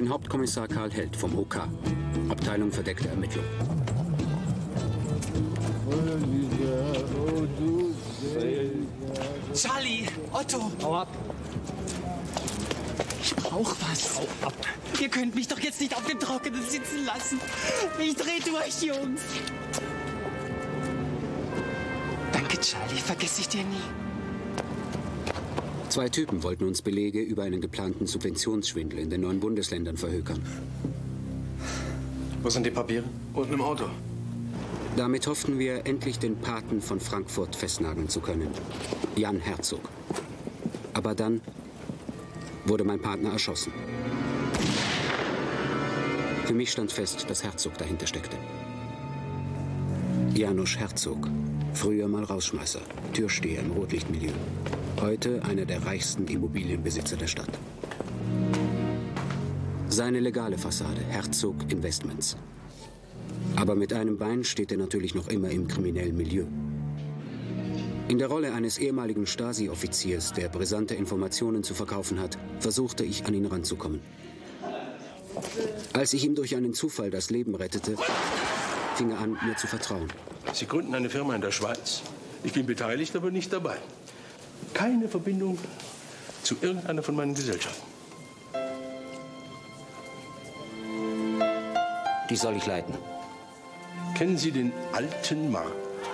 bin Hauptkommissar Karl Held vom OK, Abteilung verdeckte Ermittlung. Charlie, Otto! Hau ab! Ich brauch was. Hau ab! Ihr könnt mich doch jetzt nicht auf dem Trockenen sitzen lassen. Ich dreh durch, Jungs. Danke, Charlie. Vergesse ich dir nie. 2 Typen wollten uns Belege über einen geplanten Subventionsschwindel in den 9 Bundesländern verhökern. Wo sind die Papiere? Unten im Auto. Damit hofften wir, endlich den Paten von Frankfurt festnageln zu können, Jan Herzog. Aber dann wurde mein Partner erschossen. Für mich stand fest, dass Herzog dahinter steckte. Janusz Herzog, früher mal Rausschmeißer, Türsteher im Rotlichtmilieu. Heute einer der reichsten Immobilienbesitzer der Stadt. Seine legale Fassade, Herzog Investments. Aber mit einem Bein steht er natürlich noch immer im kriminellen Milieu. In der Rolle eines ehemaligen Stasi-Offiziers, der brisante Informationen zu verkaufen hat, versuchte ich, an ihn ranzukommen. Als ich ihm durch einen Zufall das Leben rettete, fing er an, mir zu vertrauen. Sie gründen eine Firma in der Schweiz. Ich bin beteiligt, aber nicht dabei. Keine Verbindung zu irgendeiner von meinen Gesellschaften. Die soll ich leiten. Kennen Sie den alten Markt?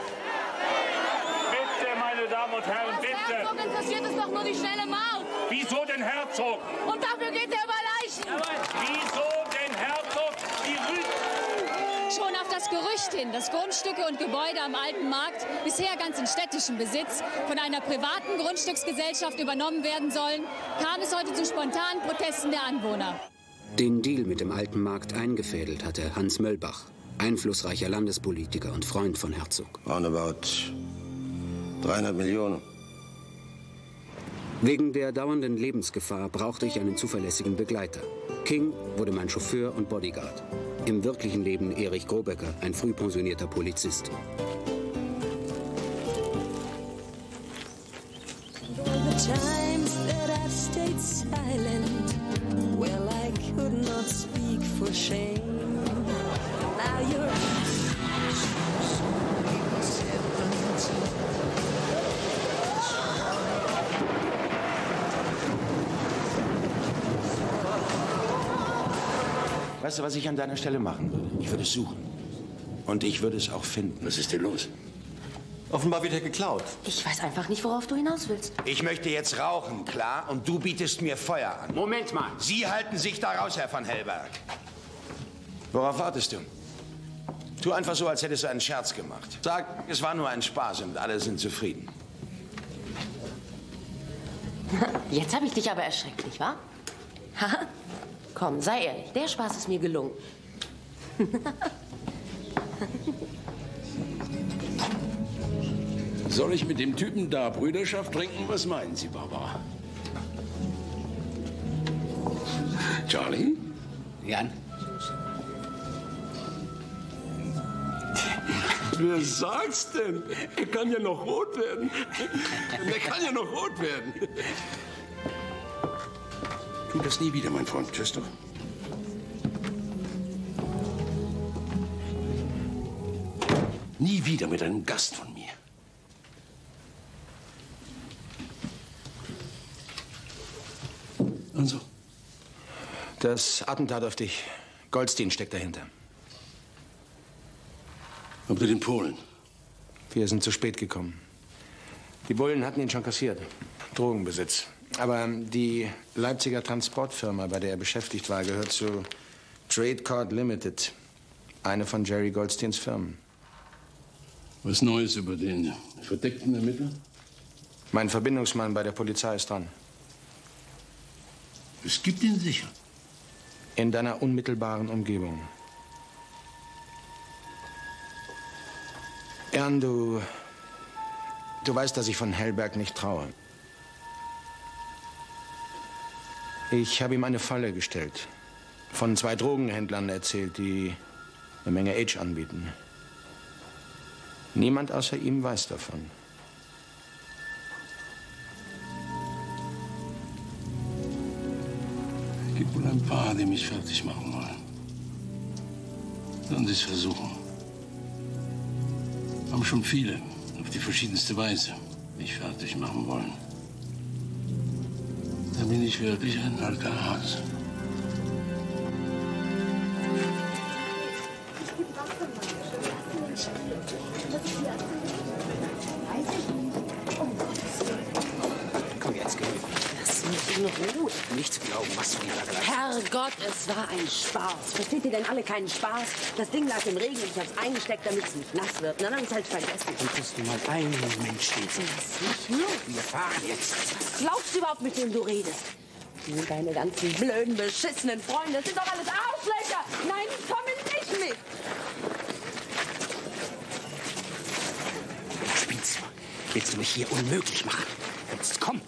Bitte, meine Damen und Herren, bitte! Herzog interessiert es doch nur die schnelle Maut. Wieso den Herzog? Und dafür geht er über Leichen. Wieso den Herzog? Die Schon auf das Gerücht hin, dass Grundstücke und Gebäude am Alten Markt, bisher ganz in städtischem Besitz, von einer privaten Grundstücksgesellschaft übernommen werden sollen, kam es heute zu spontanen Protesten der Anwohner. Den Deal mit dem Alten Markt eingefädelt hatte Hans Möllbach, einflussreicher Landespolitiker und Freund von Herzog. Roundabout 300 Millionen. Wegen der dauernden Lebensgefahr brauchte ich einen zuverlässigen Begleiter. King wurde mein Chauffeur und Bodyguard. Im wirklichen Leben Erich Grobecker, ein früh pensionierter Polizist. Weißt du, was ich an deiner Stelle machen würde? Ich würde es suchen. Und ich würde es auch finden. Was ist denn los? Offenbar wird er geklaut. Ich weiß einfach nicht, worauf du hinaus willst. Ich möchte jetzt rauchen, klar? Und du bietest mir Feuer an. Moment mal. Sie halten sich da raus, Herr von Hellberg. Worauf wartest du? Tu einfach so, als hättest du einen Scherz gemacht. Sag, es war nur ein Spaß und alle sind zufrieden. Jetzt habe ich dich aber erschreckt, nicht wahr? Haha. Komm, sei ehrlich, der Spaß ist mir gelungen. Soll ich mit dem Typen da Brüderschaft trinken? Was meinen Sie, Barbara? Charlie? Jan? Wer sagt's denn? Er kann ja noch rot werden. Er kann ja noch rot werden. Tu das nie wieder, mein Freund. Tschüss doch. Nie wieder mit einem Gast von mir. Und so? Das Attentat auf dich. Goldstein steckt dahinter. Habt ihr den Polen? Wir sind zu spät gekommen. Die Bullen hatten ihn schon kassiert. Drogenbesitz. Aber die Leipziger Transportfirma, bei der er beschäftigt war, gehört zu Trade Card Limited. Eine von Jerry Goldsteins Firmen. Was Neues über den verdeckten Ermittler? Mein Verbindungsmann bei der Polizei ist dran. Es gibt ihn sicher. In deiner unmittelbaren Umgebung. Jan, du weißt, dass ich von Hellberg nicht traue. Ich habe ihm eine Falle gestellt. Von 2 Drogenhändlern erzählt, die eine Menge Age anbieten. Niemand außer ihm weiß davon. Es gibt wohl Ein paar, die mich fertig machen wollen. Sollen Sie es versuchen. Haben schon viele, auf die verschiedenste Weise, mich fertig machen wollen. Da bin ich wirklich ein alter Hase. Komm jetzt, geh. Lass mich in Ruhe. Nicht zu glauben, was du dir da gelassen Herrgott, es war ein Spaß. Versteht ihr denn alle keinen Spaß? Das Ding lag im Regen und ich hab's eingesteckt, damit es nicht nass wird. Dann hab ich's halt vergessen. Konntest du mal einen Moment stehen? Lass mich los. Wir fahren jetzt. Was glaubst du überhaupt, mit wem du redest? Deine ganzen blöden, beschissenen Freunde, das sind doch alles Arschlöcher! Nein, die kommen nicht mit! Spinnst du? Willst du mich hier unmöglich machen? Jetzt komm!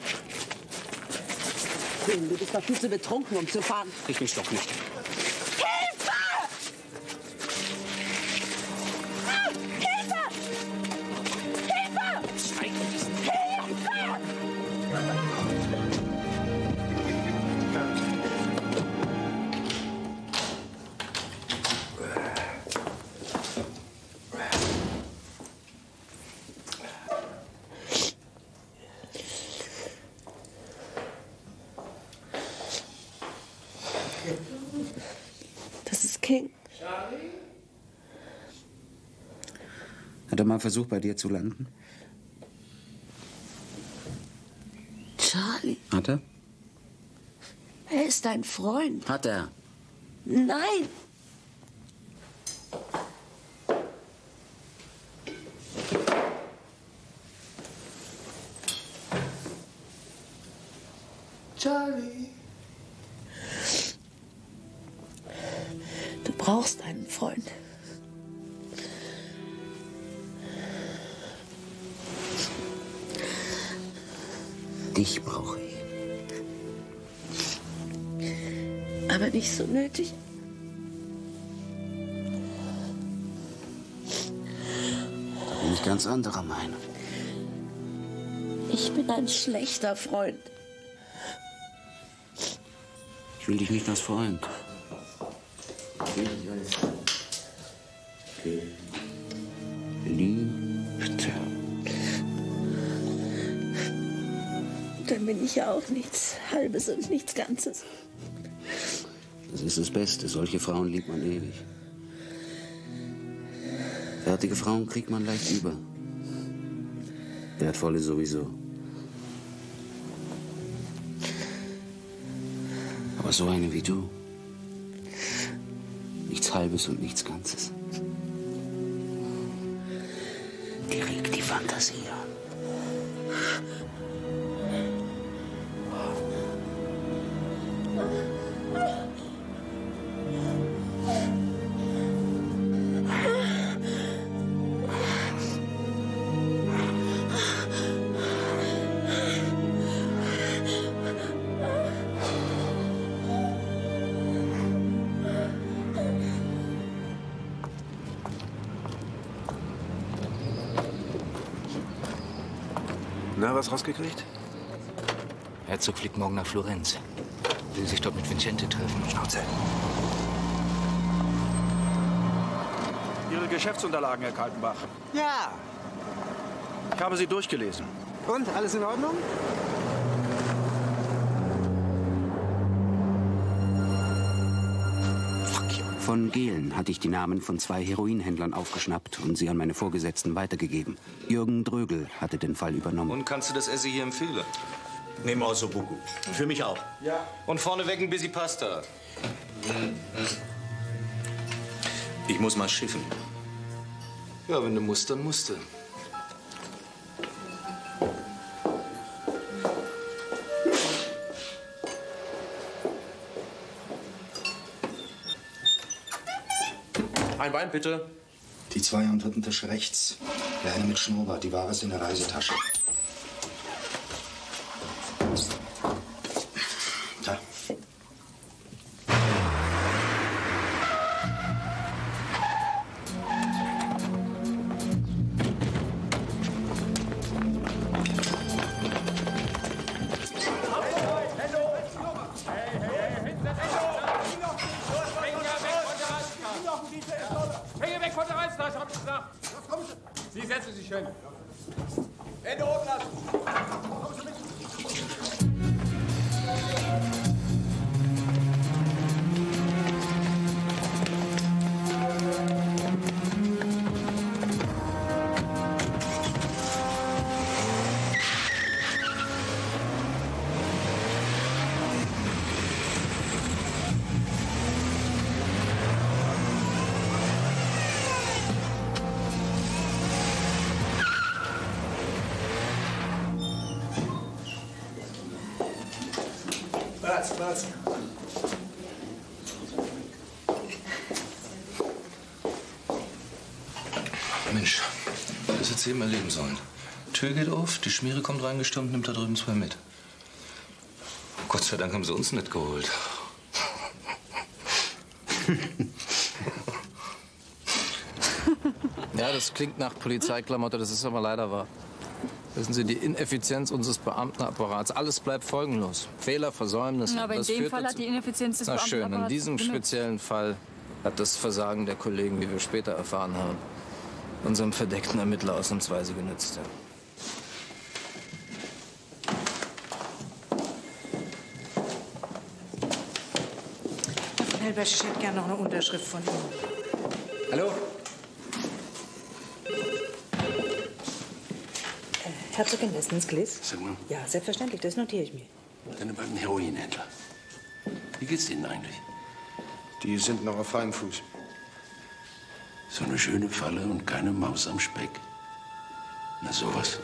Du bist doch viel zu betrunken, um zu fahren. Ich mich doch nicht. Hilfe! Ah, Hilfe! Hilfe! Zeig diesen Hilfe! Das ist King. Hat er mal versucht, bei dir zu landen? Charlie, Hat er? er ist dein Freund. Hat er. Nein! Charlie. Du brauchst einen Freund. Dich brauche ich. Aber nicht so nötig. Da bin ich ganz anderer Meinung. Ich bin ein schlechter Freund. Ich will dich nicht als Freund. Ich will dich als Geliebter. Dann bin ich ja auch nichts Halbes und nichts Ganzes. Das ist das Beste. Solche Frauen liebt man ewig. Fertige Frauen kriegt man leicht über. Wertvolle sowieso. Aber so eine wie du. Nichts Halbes und nichts Ganzes. Die regt die Fantasie an. Na, was rausgekriegt? Herzog fliegt morgen nach Florenz. Will sich dort mit Vincente treffen. Schnauze. Ihre Geschäftsunterlagen, Herr Kaltenbach. Ja. Ich habe sie durchgelesen. Und, alles in Ordnung? Von Gehlen hatte ich die Namen von 2 Heroinhändlern aufgeschnappt und sie an meine Vorgesetzten weitergegeben. Jürgen Drögel hatte den Fall übernommen. Und kannst du das Essen hier empfehlen? Nehmen Ossobuco. Für mich auch. Ja. Und vorneweg ein bisschen Pasta. Ich muss mal schiffen. Ja, wenn du musst, dann musst du. Ein Wein, bitte. Die 2 am 3. Tisch rechts. Der eine mit Schnurrbart. Die Ware ist in der Reisetasche. Da. Grazie, grazie. Mensch, das hätte sie eben erleben sollen. Tür geht auf, die Schmiere kommt reingestürmt, nimmt da drüben 2 mit. Gott sei Dank haben sie uns nicht geholt. Ja, das klingt nach Polizeiklamotte, das ist aber leider wahr. Wissen Sie, die Ineffizienz unseres Beamtenapparats, alles bleibt folgenlos. Fehler, Versäumnisse. Aber in dem Fall hat die Ineffizienz des Beamtenapparats schön, in diesem speziellen Fall hat das Versagen der Kollegen, wie wir später erfahren haben, unserem verdeckten Ermittler ausnahmsweise genützt. Ja. Herr Helbersch, ich hätte gerne noch eine Unterschrift von Ihnen. Hallo? Herzog Investments, Gliss? Sag mal, Ja, selbstverständlich, das notiere ich mir. deine beiden Heroinhändler. Wie geht's denen eigentlich? Die sind noch auf freiem Fuß. So eine schöne Falle und keine Maus am Speck. Na, sowas.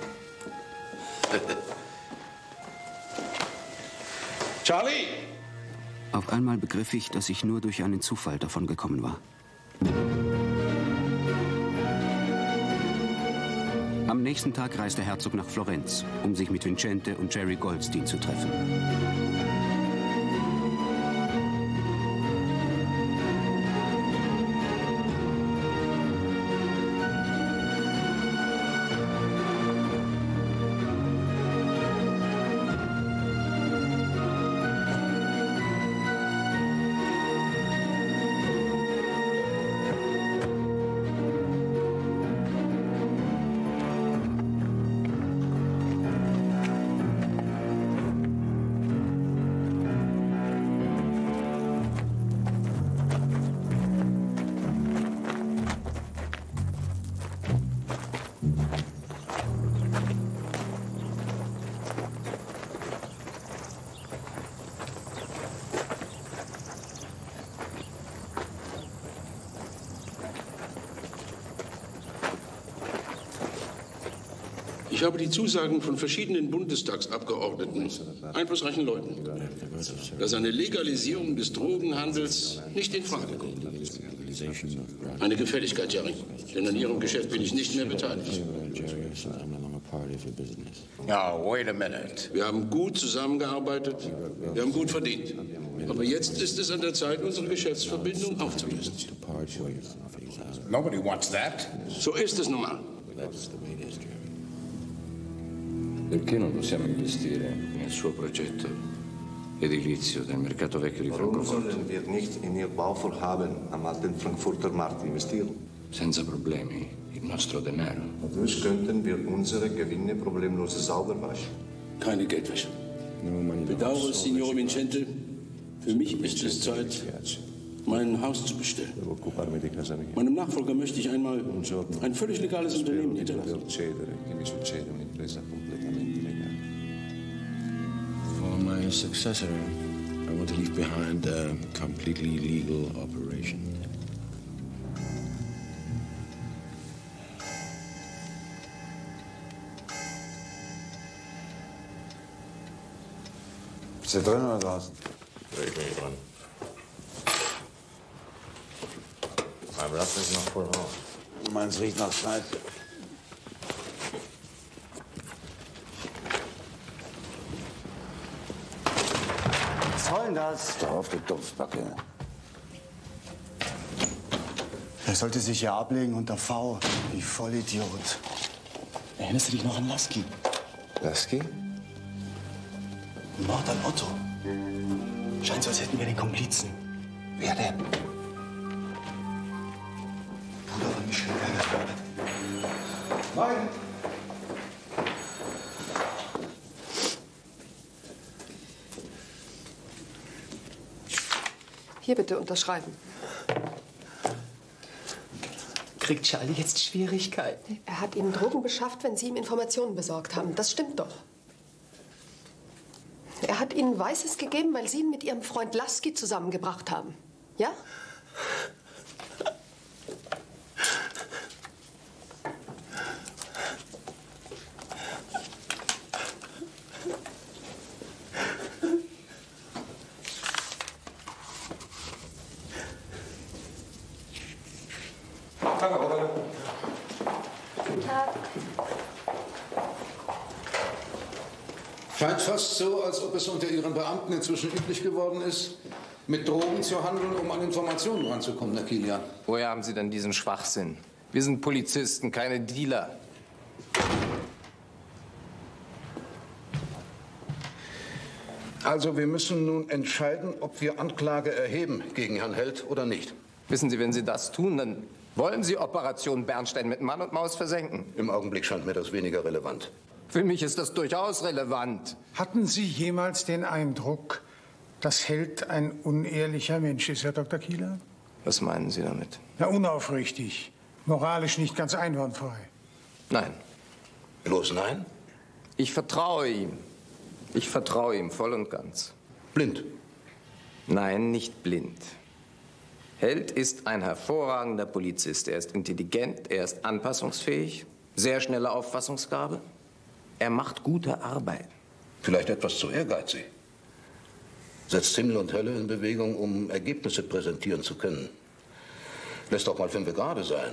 Charlie! Auf einmal begriff ich, dass ich nur durch einen Zufall davon gekommen war. Am nächsten Tag reiste Herzog nach Florenz, um sich mit Vincente und Jerry Goldstein zu treffen. Ich habe die Zusagen von verschiedenen Bundestagsabgeordneten, einflussreichen Leuten, dass eine Legalisierung des Drogenhandels nicht in Frage kommt. Eine Gefälligkeit, Jerry, denn an Ihrem Geschäft bin ich nicht mehr beteiligt. Now, wait a minute. Wir haben gut zusammengearbeitet, wir haben gut verdient. Aber jetzt ist es an der Zeit, unsere Geschäftsverbindung aufzulösen. Nobody wants that. So ist es nun mal. Perché non possiamo investire nel suo progetto edilizio del mercato vecchio di Warum Francoforte? sollen wir nicht in Ihr Bauvorhaben am alten Frankfurter Markt investieren? Senza problemi, il nostro denaro. Dadurch könnten wir unsere Gewinne problemlos sauber waschen. Keine Geldwäsche. Bedauere, Signore Vincente. Für mich ist es Zeit, mein Haus zu bestellen. Meinem Nachfolger möchte ich einmal ein völlig legales Unternehmen hinterlassen. For my successor, I want to leave behind a completely legal operation. Ist der drin oder draußen? Ich bin hier dran. Aber das ist noch voll raus. Meins riecht nach Schneid. Was soll denn das? Doch auf, du Dumpfbacke. Er sollte sich ja ablegen unter V. Wie Vollidiot. Erinnerst du dich noch an Lasky? Lasky? Mord an Otto. Scheint so, als hätten wir den Komplizen. Wer denn? Bruder von Michel Berger. Nein! Hier bitte unterschreiben. Kriegt Charlie jetzt Schwierigkeiten? Er hat Ihnen Drogen beschafft, wenn Sie ihm Informationen besorgt haben. Das stimmt doch. Er hat Ihnen Weißes gegeben, weil Sie ihn mit Ihrem Freund Lasky zusammengebracht haben. Ja? Scheint fast so, als ob es unter Ihren Beamten inzwischen üblich geworden ist, mit Drogen zu handeln, um an Informationen ranzukommen, Herr Kilian. Woher haben Sie denn diesen Schwachsinn? Wir sind Polizisten, keine Dealer. Also, wir müssen nun entscheiden, ob wir Anklage erheben gegen Herrn Held oder nicht. Wissen Sie, wenn Sie das tun, dann wollen Sie Operation Bernstein mit Mann und Maus versenken. Im Augenblick scheint mir das weniger relevant. Für mich ist das durchaus relevant. Hatten Sie jemals den Eindruck, dass Held ein unehrlicher Mensch ist, Herr Dr. Kieler? Was meinen Sie damit? Ja, unaufrichtig, moralisch nicht ganz einwandfrei. Nein. Bloß nein? Ich vertraue ihm. Ich vertraue ihm voll und ganz. Blind? Nein, nicht blind. Held ist ein hervorragender Polizist. Er ist intelligent, er ist anpassungsfähig, sehr schnelle Auffassungsgabe. Er macht gute Arbeit. Vielleicht etwas zu ehrgeizig. Setzt Himmel und Hölle in Bewegung, um Ergebnisse präsentieren zu können. Lässt doch mal 5 gerade sein.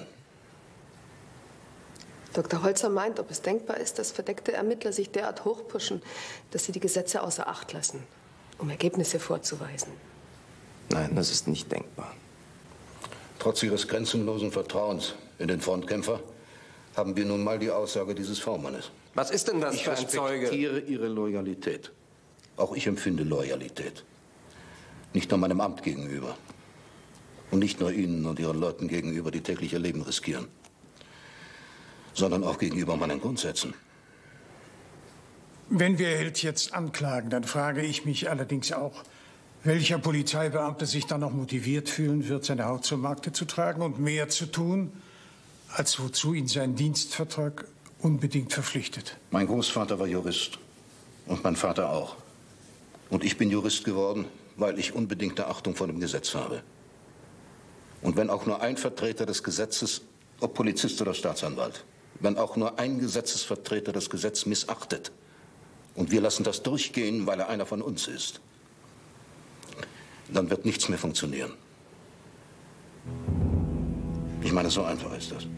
Dr. Holzer meint, ob es denkbar ist, dass verdeckte Ermittler sich derart hochpushen, dass sie die Gesetze außer Acht lassen, um Ergebnisse vorzuweisen. Nein, das ist nicht denkbar. Trotz Ihres grenzenlosen Vertrauens in den Frontkämpfer haben wir nun mal die Aussage dieses V-Mannes. Was ist denn das für ein Zeuge? Ich respektiere Ihre Loyalität. Auch ich empfinde Loyalität. Nicht nur meinem Amt gegenüber. Und nicht nur Ihnen und Ihren Leuten gegenüber, die täglich ihr Leben riskieren. Sondern auch gegenüber meinen Grundsätzen. Wenn wir Held jetzt anklagen, dann frage ich mich allerdings auch, welcher Polizeibeamte sich dann noch motiviert fühlen wird, seine Haut zum Markte zu tragen und mehr zu tun, als wozu ihn sein Dienstvertrag unbedingt verpflichtet. Mein Großvater war Jurist. Und mein Vater auch. Und ich bin Jurist geworden, weil ich unbedingte Achtung vor dem Gesetz habe. Und wenn auch nur ein Vertreter des Gesetzes, ob Polizist oder Staatsanwalt, wenn auch nur ein Gesetzesvertreter das Gesetz missachtet und wir lassen das durchgehen, weil er einer von uns ist, dann wird nichts mehr funktionieren. Ich meine, so einfach ist das.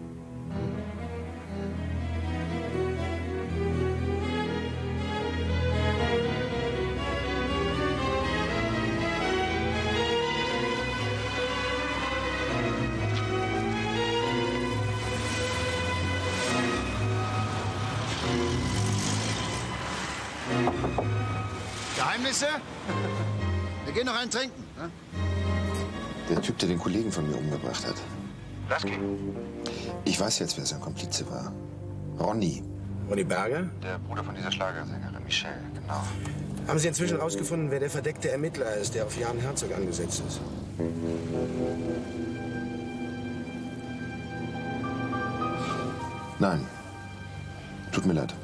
Geheimnisse? Wir gehen noch einen trinken. Ne? Der Typ, der den Kollegen von mir umgebracht hat. Lasky. Ich weiß jetzt, wer sein Komplize war. Ronny. Ronny Berger? Der Bruder von dieser Schlagersängerin Michelle, genau. Haben Sie inzwischen herausgefunden, wer der verdeckte Ermittler ist, der auf Jan Herzog angesetzt ist? Nein. Tut mir leid.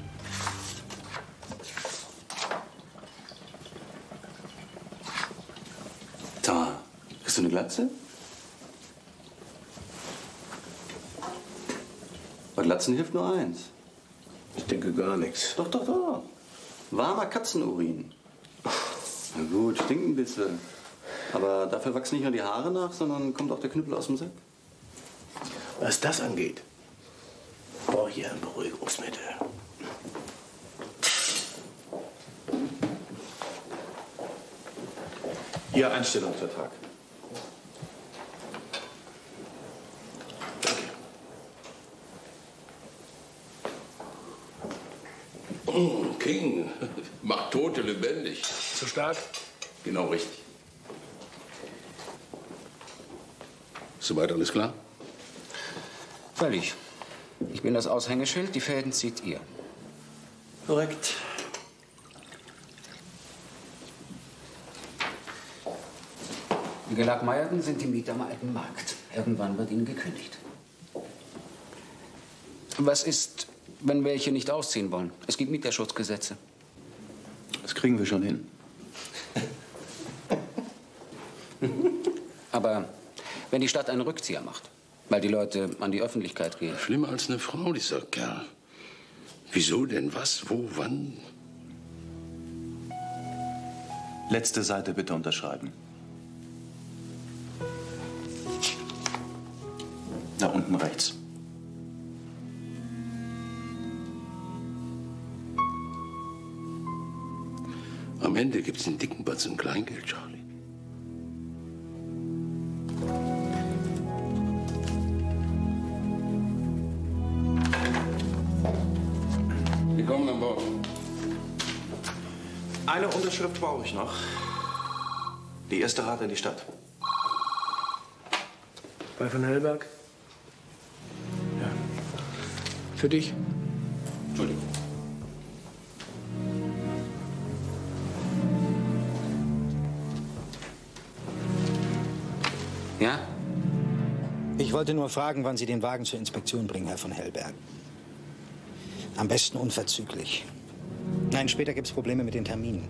Da, hast du eine Glatze? Bei Glatzen hilft nur eins. Ich denke gar nichts. Doch, doch, doch. Warmer Katzenurin. Na gut, stinkt ein bisschen. Aber dafür wachsen nicht nur die Haare nach, sondern kommt auch der Knüppel aus dem Sack. Was das angeht, brauche ich hier ein Beruhigungsmittel. Ihr Einstellungsvertrag. King macht Tote lebendig. Zu stark? Genau richtig. Soweit alles klar? Völlig. Ich bin das Aushängeschild, die Fäden zieht ihr. Korrekt. Die Gelackmeierten sind die Mieter am alten Markt. Irgendwann wird ihnen gekündigt. Was ist, wenn welche nicht ausziehen wollen? Es gibt Mieterschutzgesetze. Das kriegen wir schon hin. Aber wenn die Stadt einen Rückzieher macht, weil die Leute an die Öffentlichkeit gehen. Schlimmer als eine Frau, dieser Kerl. Wieso denn? Was? Wo? Wann? Letzte Seite bitte unterschreiben. Da unten rechts. Am Ende gibt's einen dicken Batzen Kleingeld, Charlie. Willkommen an Bord. Eine Unterschrift brauche ich noch. Die erste Rate in die Stadt. Bei von Hellberg? Ja. Für dich? Entschuldigung. Ja? Ich wollte nur fragen, wann Sie den Wagen zur Inspektion bringen, Herr von Hellberg. Am besten unverzüglich. Nein, später gibt es Probleme mit den Terminen.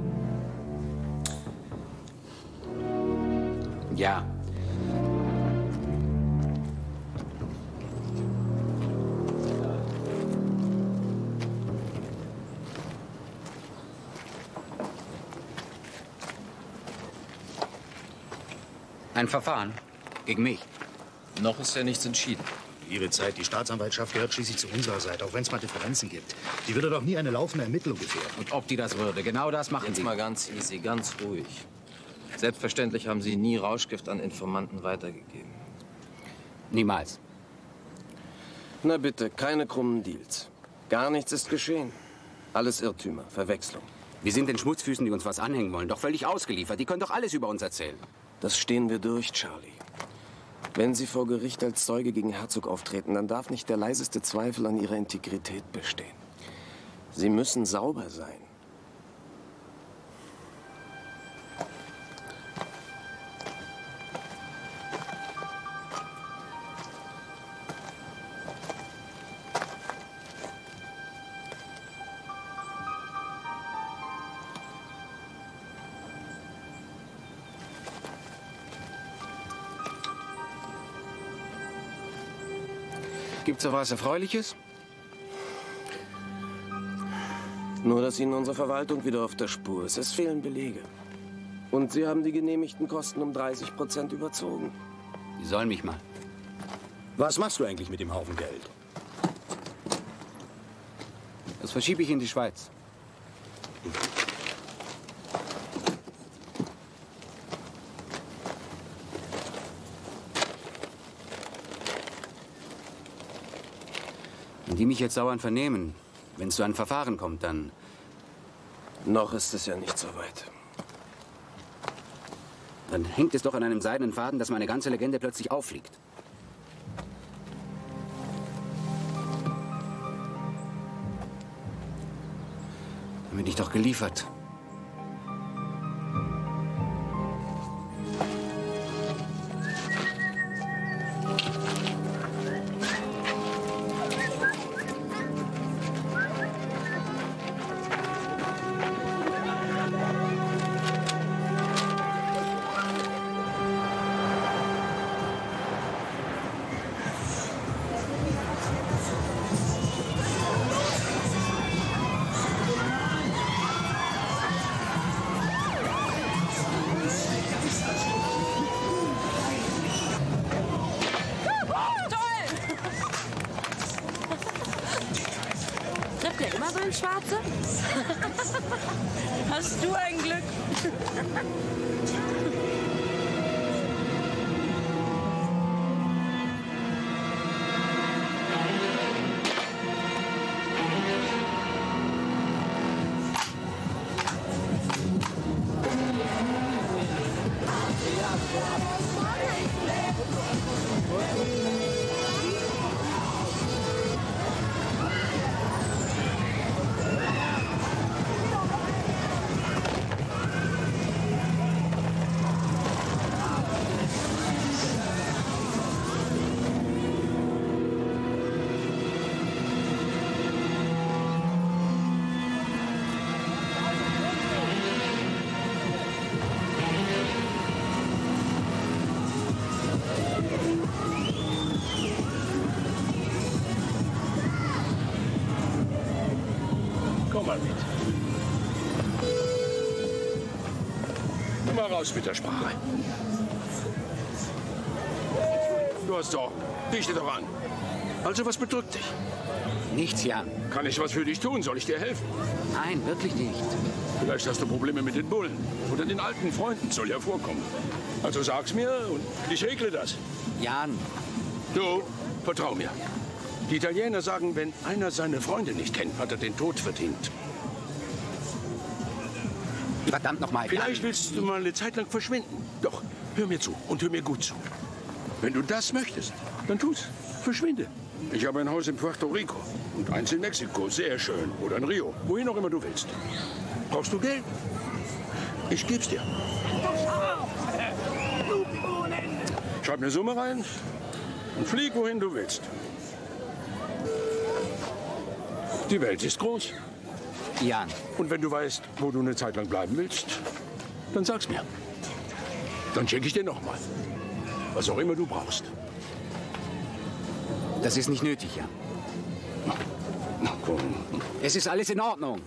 Ja. Ein Verfahren gegen mich. Noch ist ja nichts entschieden. Ihre Zeit, die Staatsanwaltschaft gehört schließlich zu unserer Seite, auch wenn es mal Differenzen gibt. Die würde doch nie eine laufende Ermittlung gefährden. Und ob die das würde, genau das machen Jetzt sie. mal ganz easy, ganz ruhig. Selbstverständlich haben Sie nie Rauschgift an Informanten weitergegeben. Niemals. Na bitte, keine krummen Deals. Gar nichts ist geschehen. Alles Irrtümer, Verwechslung. Wir sind den Schmutzfüßen, die uns was anhängen wollen, doch völlig ausgeliefert. Die können doch alles über uns erzählen. Das stehen wir durch, Charlie. Wenn Sie vor Gericht als Zeuge gegen Herzog auftreten, dann darf nicht der leiseste Zweifel an Ihrer Integrität bestehen. Sie müssen sauber sein. Gibt's so was Erfreuliches? Nur, dass Ihnen unsere Verwaltung wieder auf der Spur ist. Es fehlen Belege. Und Sie haben die genehmigten Kosten um 30% überzogen. Die sollen mich mal. Was machst du eigentlich mit dem Haufen Geld? Das verschiebe ich in die Schweiz. Wenn die mich jetzt sauern vernehmen, wenn es zu einem Verfahren kommt, dann... Noch ist es ja nicht so weit. Dann hängt es doch an einem seidenen Faden, dass meine ganze Legende plötzlich auffliegt. Dann bin ich doch geliefert. Trifft der immer so ins Schwarze? Hast du ein Glück? Komm mal mit. Mal raus mit der Sprache. Du hast doch. Riech dir doch an. Also, was bedrückt dich? Nichts, Jan. Kann ich was für dich tun? Soll ich dir helfen? Nein, wirklich nicht. Vielleicht hast du Probleme mit den Bullen oder den alten Freunden. Soll ja vorkommen. Also sag's mir und ich regle das. Jan. Du, vertrau mir. Die Italiener sagen, wenn einer seine Freunde nicht kennt, hat er den Tod verdient. Verdammt nochmal. Vielleicht willst du mal eine Zeit lang verschwinden. Doch, hör mir zu und hör mir gut zu. Wenn du das möchtest, dann tu's. Verschwinde. Ich habe ein Haus in Puerto Rico und eins in Mexiko. Sehr schön. Oder in Rio. Wohin auch immer du willst. Brauchst du Geld? Ich geb's dir. Schreib eine Summe rein und flieg, wohin du willst. Die Welt ist groß. Jan. Und wenn du weißt, wo du eine Zeit lang bleiben willst, dann sag's mir. Dann schenke ich dir nochmal. Was auch immer du brauchst. Das ist nicht nötig, Jan. Na komm. Es ist alles in Ordnung.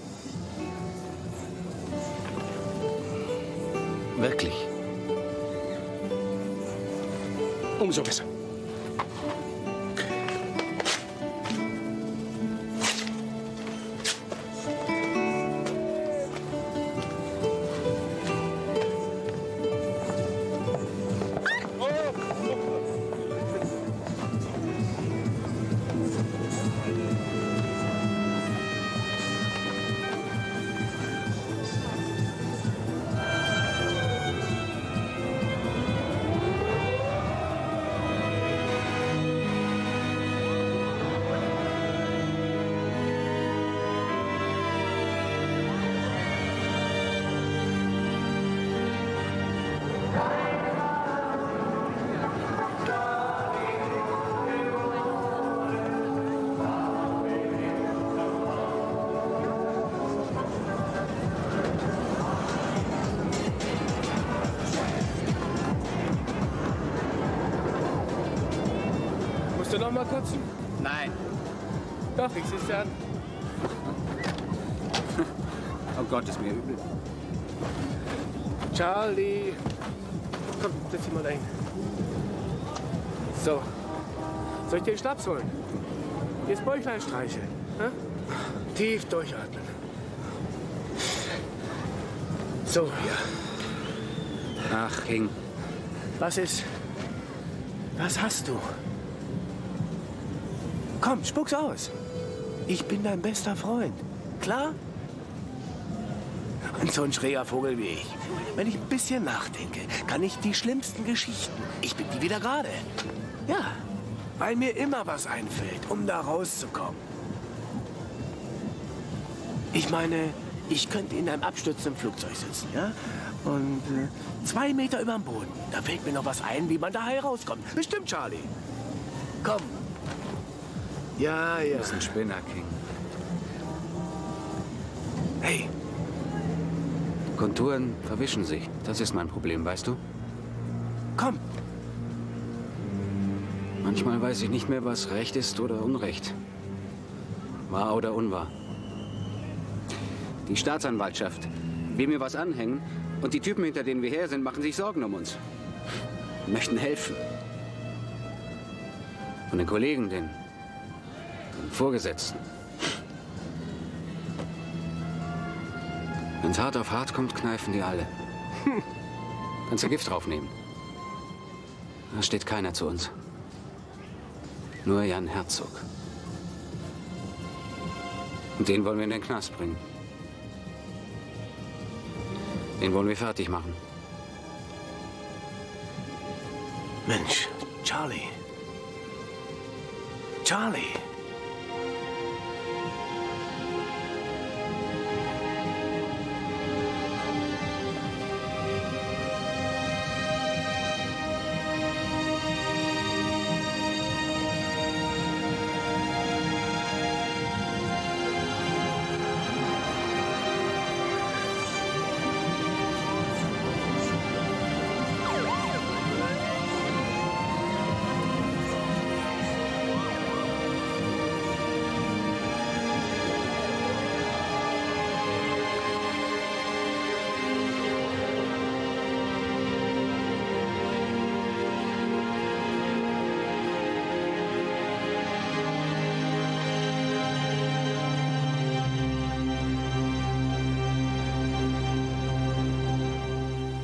Wirklich. Umso besser. Musst du noch mal kotzen? Nein. Doch, ich seh's dir an. Oh Gott, ist mir übel. Charlie. Komm, setz dich mal dahin. So. Soll ich dir den Schnaps holen? Jetzt Bäuchlein streicheln. Ne? Tief durchatmen. So, ja. Ach, King. Was ist? Was hast du? Komm, spuck's aus. Ich bin dein bester Freund. Klar? Und so ein schräger Vogel wie ich. Wenn ich ein bisschen nachdenke, kann ich die schlimmsten Geschichten. Ich bin die wieder gerade. Ja, weil mir immer was einfällt, um da rauszukommen. Ich meine, ich könnte in einem abstürzenden Flugzeug sitzen, ja? Und 2 Meter überm Boden. Da fällt mir noch was ein, wie man da herauskommt. Bestimmt, Charlie. Komm. Ja, ja. Du bist ein Spinner, King. Hey. Konturen verwischen sich. Das ist mein Problem, weißt du? Komm. Manchmal weiß ich nicht mehr, was Recht ist oder Unrecht. Wahr oder unwahr. Die Staatsanwaltschaft will mir was anhängen und die Typen, hinter denen wir her sind, machen sich Sorgen um uns. Möchten helfen. Und den Kollegen, den Vorgesetzten. Wenn's hart auf hart kommt, kneifen die alle. Kannst du Gift draufnehmen. Da steht keiner zu uns. Nur Jan Herzog. Und den wollen wir in den Knast bringen. Den wollen wir fertig machen. Mensch, Charlie. Charlie.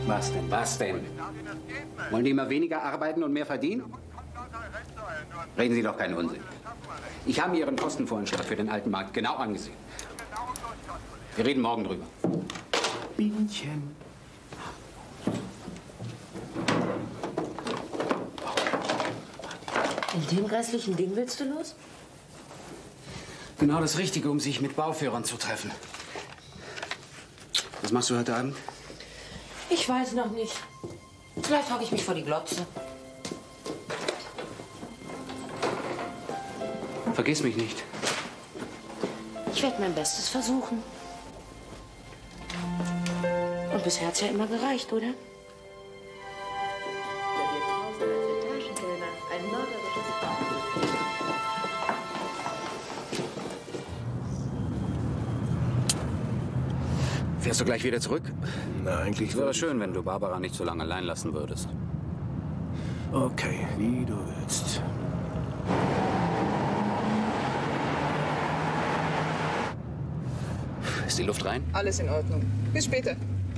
Was denn, was denn? Wollen die immer weniger arbeiten und mehr verdienen? Reden Sie doch keinen Unsinn. Ich habe mir Ihren Kostenvoranschlag für den alten Markt genau angesehen. Wir reden morgen drüber. Bienchen. In dem restlichen Ding willst du los? Genau das Richtige, um sich mit Bauführern zu treffen. Was machst du heute Abend? Ich weiß noch nicht. Vielleicht hocke ich mich vor die Glotze. Vergiss mich nicht. Ich werde mein Bestes versuchen. Und bisher hat's ja immer gereicht, oder? Fährst du gleich wieder zurück? Na, eigentlich wäre schön, wenn du Barbara nicht so lange allein lassen würdest. Okay, wie du willst. Ist die Luft rein? Alles in Ordnung. Bis später.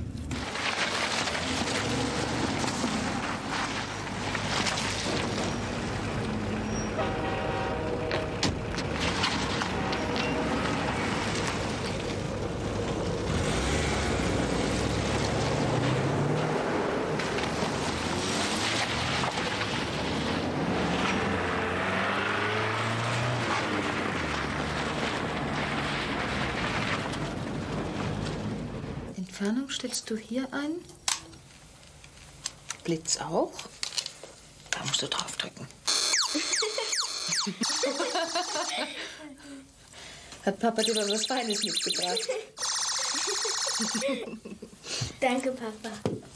Entfernung stellst du hier ein? Blitz auch? Da musst du draufdrücken. Hat Papa dir mal was Feines mitgebracht? Danke, Papa.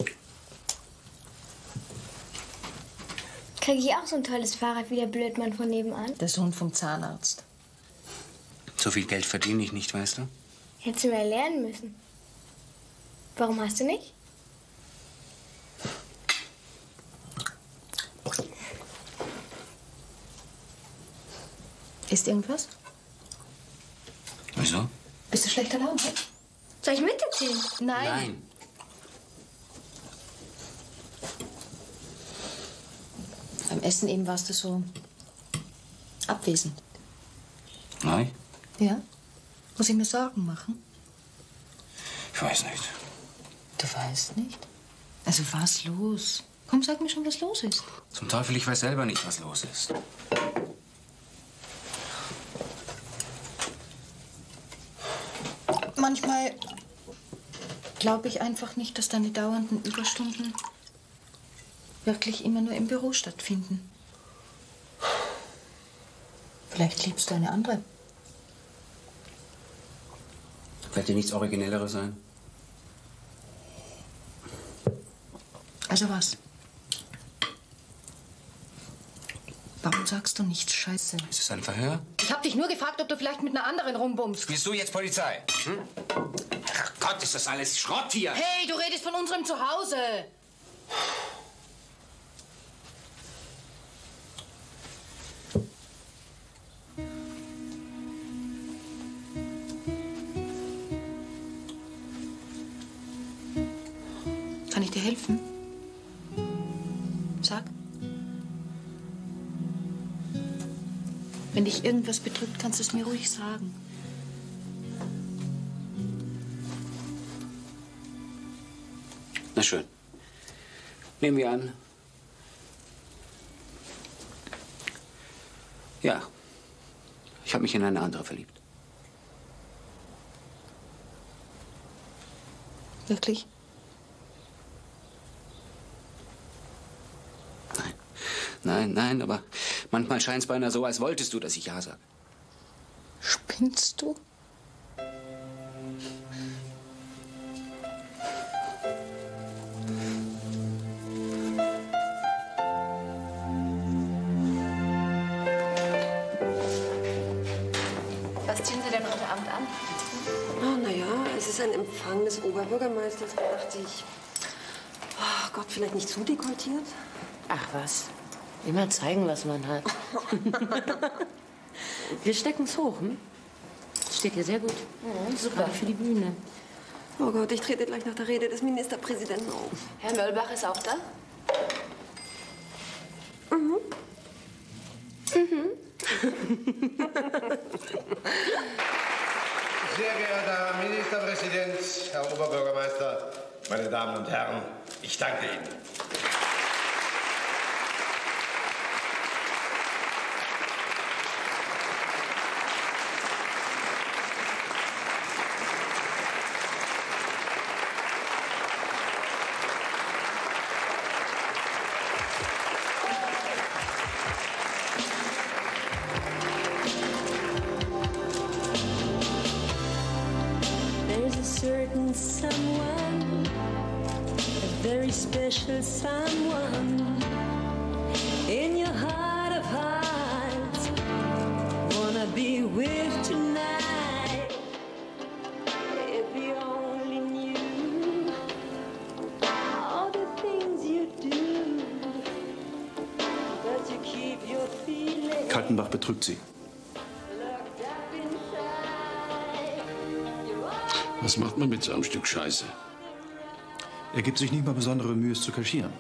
Kriege ich auch so ein tolles Fahrrad wie der Blödmann von nebenan? Der Sohn vom Zahnarzt. So viel Geld verdiene ich nicht, weißt du? Hättest du mehr lernen müssen. Warum hast du nicht? Ist irgendwas? Wieso? Bist du schlechter Laune? Soll ich miterzählen? Nein. Beim Essen eben warst du so abwesend. Nein? Ja? Muss ich mir Sorgen machen? Ich weiß nicht. Du weißt nicht? Also was los? Komm, sag mir schon, was los ist. Zum Teufel, ich weiß selber nicht, was los ist. Manchmal glaube ich einfach nicht, dass deine dauernden Überstunden wirklich immer nur im Büro stattfinden. Vielleicht liebst du eine andere. Wird dir nichts Originelleres sein? Also was? Warum sagst du nichts, Scheiße? Ist es ein Verhör? Ich hab dich nur gefragt, ob du vielleicht mit einer anderen rumbummst. Spielst du jetzt Polizei? Hm? Herrgott, ist das alles Schrott hier! Hey, du redest von unserem Zuhause! Kann ich dir helfen? Sag. Wenn dich irgendwas bedrückt, kannst du es mir ruhig sagen. Na schön. Nehmen wir an. Ja. Ich habe mich in eine andere verliebt. Wirklich? Nein, aber manchmal scheint es beinahe so, als wolltest du, dass ich Ja sage. Spinnst du? Was ziehen Sie denn heute Abend an? Oh, naja, es ist ein Empfang des Oberbürgermeisters. Da dachte ich, oh Gott, vielleicht nicht zu dekoltiert? Ach was. Immer zeigen, was man hat. Wir stecken's hoch, hm? Steht dir sehr gut. Ja, super. Gerade für die Bühne. Oh Gott, ich trete gleich nach der Rede des Ministerpräsidenten auf. Herr Möllbach ist auch da? Mhm. Sehr geehrter Herr Ministerpräsident, Herr Oberbürgermeister, meine Damen und Herren, ich danke Ihnen. There's a certain someone, a very special someone, in your heart of hearts, wanna be with tonight. If you only knew all the things you do, but you keep your feelings. Kaltenbach betrügt Sie. Was macht man mit so einem Stück Scheiße? Er gibt sich nicht mal besondere Mühe, es zu kaschieren.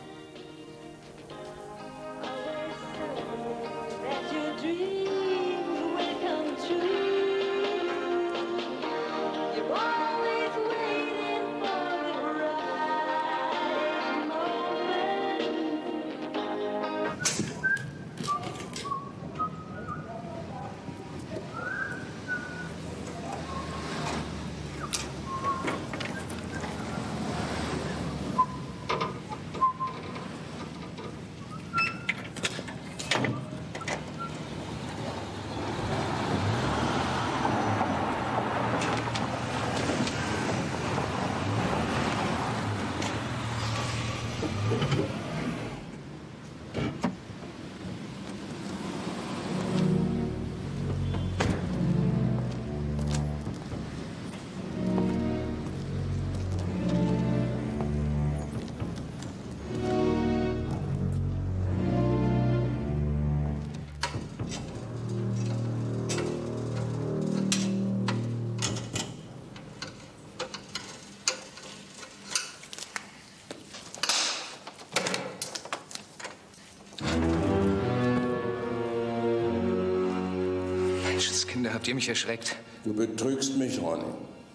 Menschenskinder, habt ihr mich erschreckt? Du betrügst mich, Ronny.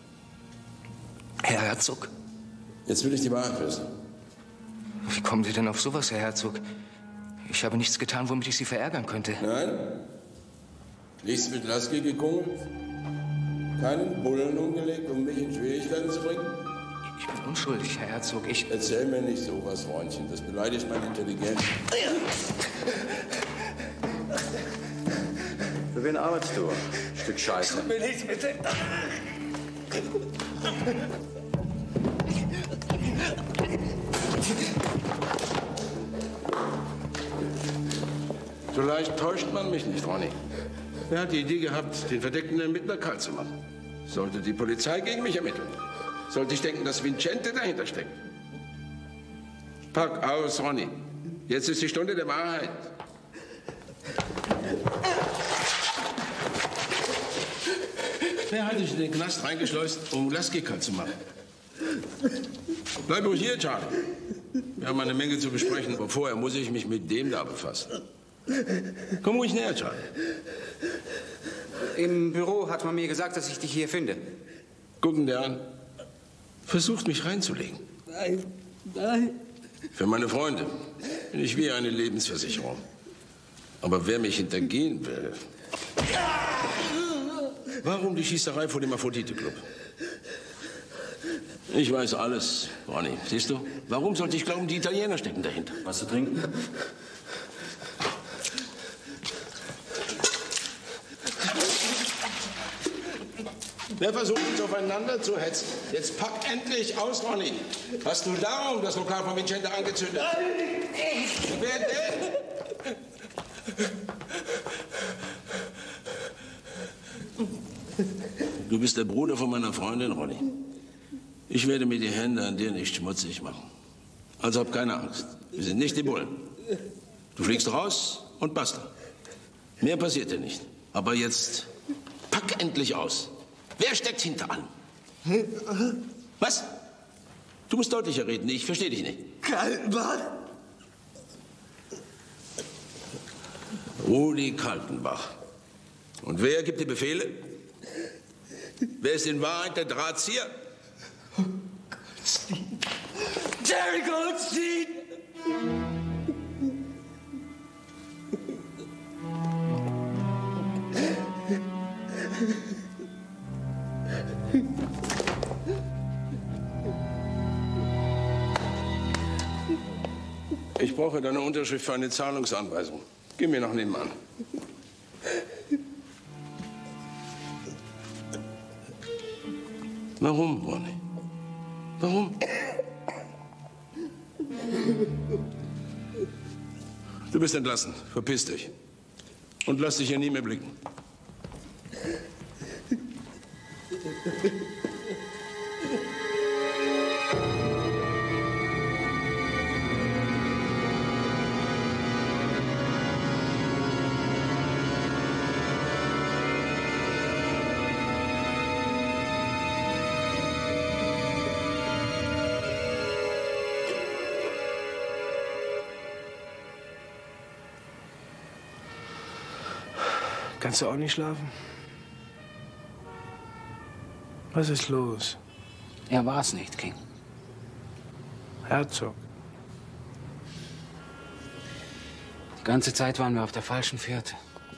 Herr Herzog? Jetzt will ich die Wahrheit wissen. Wie kommen Sie denn auf sowas, Herr Herzog? Ich habe nichts getan, womit ich Sie verärgern könnte. Nein? Nichts mit Lasky gekungelt? Keinen Bullen umgelegt, um mich in Schwierigkeiten zu bringen? Ich bin unschuldig, Herr Herzog. Erzähl mir nicht sowas, Freundchen. Das beleidigt meine Intelligenz. Für wen arbeitest du? Stück Scheiße. Tut mir nichts, bitte. So leicht täuscht man mich nicht, Ronny. Wer hat die Idee gehabt, den verdeckten Ermittler kalt zu machen? Sollte die Polizei gegen mich ermitteln? Sollte ich denken, dass Vincente dahinter steckt? Pack aus, Ronny. Jetzt ist die Stunde der Wahrheit. Wer hat dich in den Knast reingeschleust, um Lasky kalt zu machen? Bleib ruhig hier, Charlie. Wir haben eine Menge zu besprechen, aber vorher muss ich mich mit dem da befassen. Komm ruhig näher, Charlie. Im Büro hat man mir gesagt, dass ich dich hier finde. Gucken dir an. Versucht mich reinzulegen. Nein, nein. Für meine Freunde bin ich wie eine Lebensversicherung. Aber wer mich hintergehen will... Warum die Schießerei vor dem Aphrodite-Club? Ich weiß alles, Ronny. Siehst du? Warum sollte ich glauben, die Italiener stecken dahinter? Was zu trinken? Wer versucht, uns aufeinander zu hetzen? Jetzt pack endlich aus, Ronny. Hast du darum das Lokal von Vincente angezündet? Wer denn? Du bist der Bruder von meiner Freundin, Ronny. Ich werde mir die Hände an dir nicht schmutzig machen. Also hab keine Angst. Wir sind nicht die Bullen. Du fliegst raus und basta. Mehr passiert dir nicht. Aber jetzt pack endlich aus. Wer steckt hinter allem? Was? Du musst deutlicher reden, ich verstehe dich nicht. Kaltenbach? Rudi Kaltenbach. Und wer gibt die Befehle? Wer ist in Wahrheit der Drahtzieher? Goldstein. Jerry Goldstein! Ich brauche deine Unterschrift für eine Zahlungsanweisung. Geh mir nach nebenan. Warum, Ronny? Warum? Du bist entlassen. Verpiss dich. Und lass dich hier nie mehr blicken. Kannst du auch nicht schlafen? Was ist los? Er war's nicht, King. Herzog. Die ganze Zeit waren wir auf der falschen Fährte.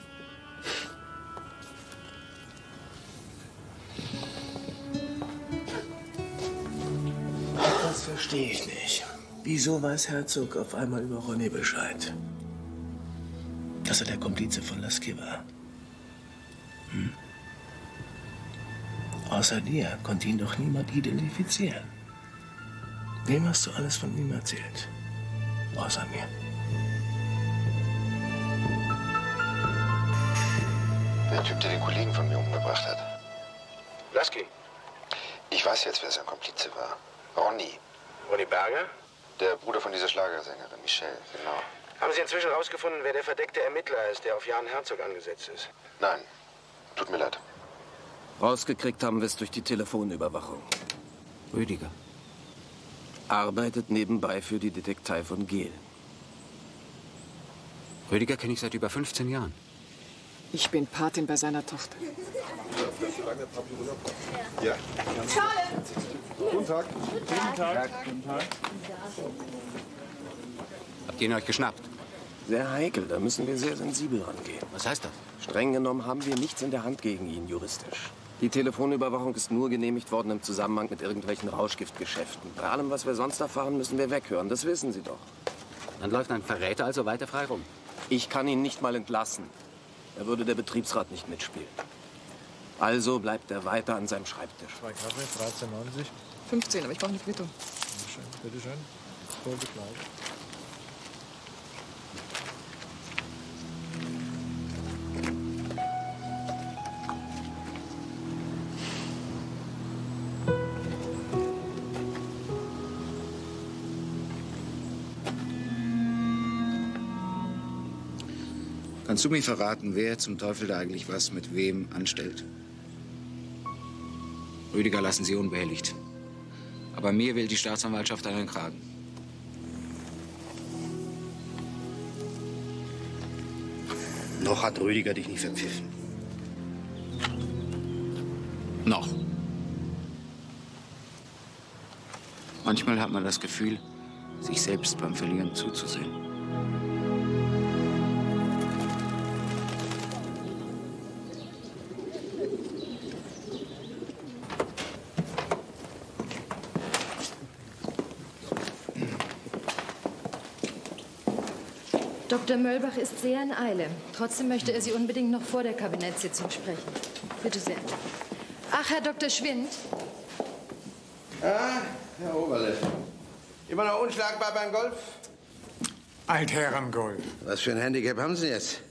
Das verstehe ich nicht. Wieso weiß Herzog auf einmal über Ronny Bescheid? Dass er der Komplize von Lasky war. Hm? Außer dir konnte ihn doch niemand identifizieren. Wem hast du alles von ihm erzählt? Außer mir. Der Typ, der den Kollegen von mir umgebracht hat. Lasky. Ich weiß jetzt, wer sein Komplize war. Ronny. Ronny Berger? Der Bruder von dieser Schlagersängerin, Michelle, genau. Haben Sie inzwischen herausgefunden, wer der verdeckte Ermittler ist, der auf Jan Herzog angesetzt ist? Nein. Tut mir leid. Rausgekriegt haben wir es durch die Telefonüberwachung. Rüdiger. Arbeitet nebenbei für die Detektei von Gehl. Rüdiger kenne ich seit über 15 Jahren. Ich bin Patin bei seiner Tochter. Ja. Guten Tag. Guten Tag. Guten Tag. Habt ihr ihn euch geschnappt? Sehr heikel, da müssen wir sehr sensibel rangehen. Was heißt das? Streng genommen haben wir nichts in der Hand gegen ihn, juristisch. Die Telefonüberwachung ist nur genehmigt worden im Zusammenhang mit irgendwelchen Rauschgiftgeschäften. Bei allem, was wir sonst erfahren, müssen wir weghören. Das wissen Sie doch. Dann läuft ein Verräter also weiter frei rum. Ich kann ihn nicht mal entlassen. Da würde der Betriebsrat nicht mitspielen. Also bleibt er weiter an seinem Schreibtisch. 2 Kaffee, 13,90. 15, aber ich brauche eine Quittung. Bitte schön. Voll bekleidet. Kannst du mir verraten, wer zum Teufel da eigentlich was mit wem anstellt? Rüdiger lassen Sie unbehelligt. Aber mir will die Staatsanwaltschaft an den Kragen. Noch hat Rüdiger dich nicht verpfiffen. Noch. Manchmal hat man das Gefühl, sich selbst beim Verlieren zuzusehen. Dr. Möllbach ist sehr in Eile. Trotzdem möchte er Sie unbedingt noch vor der Kabinettssitzung sprechen. Bitte sehr. Ach, Herr Dr. Schwind. Ah, Herr Oberle. Immer noch unschlagbar beim Golf? Altherrengolf. Was für ein Handicap haben Sie jetzt?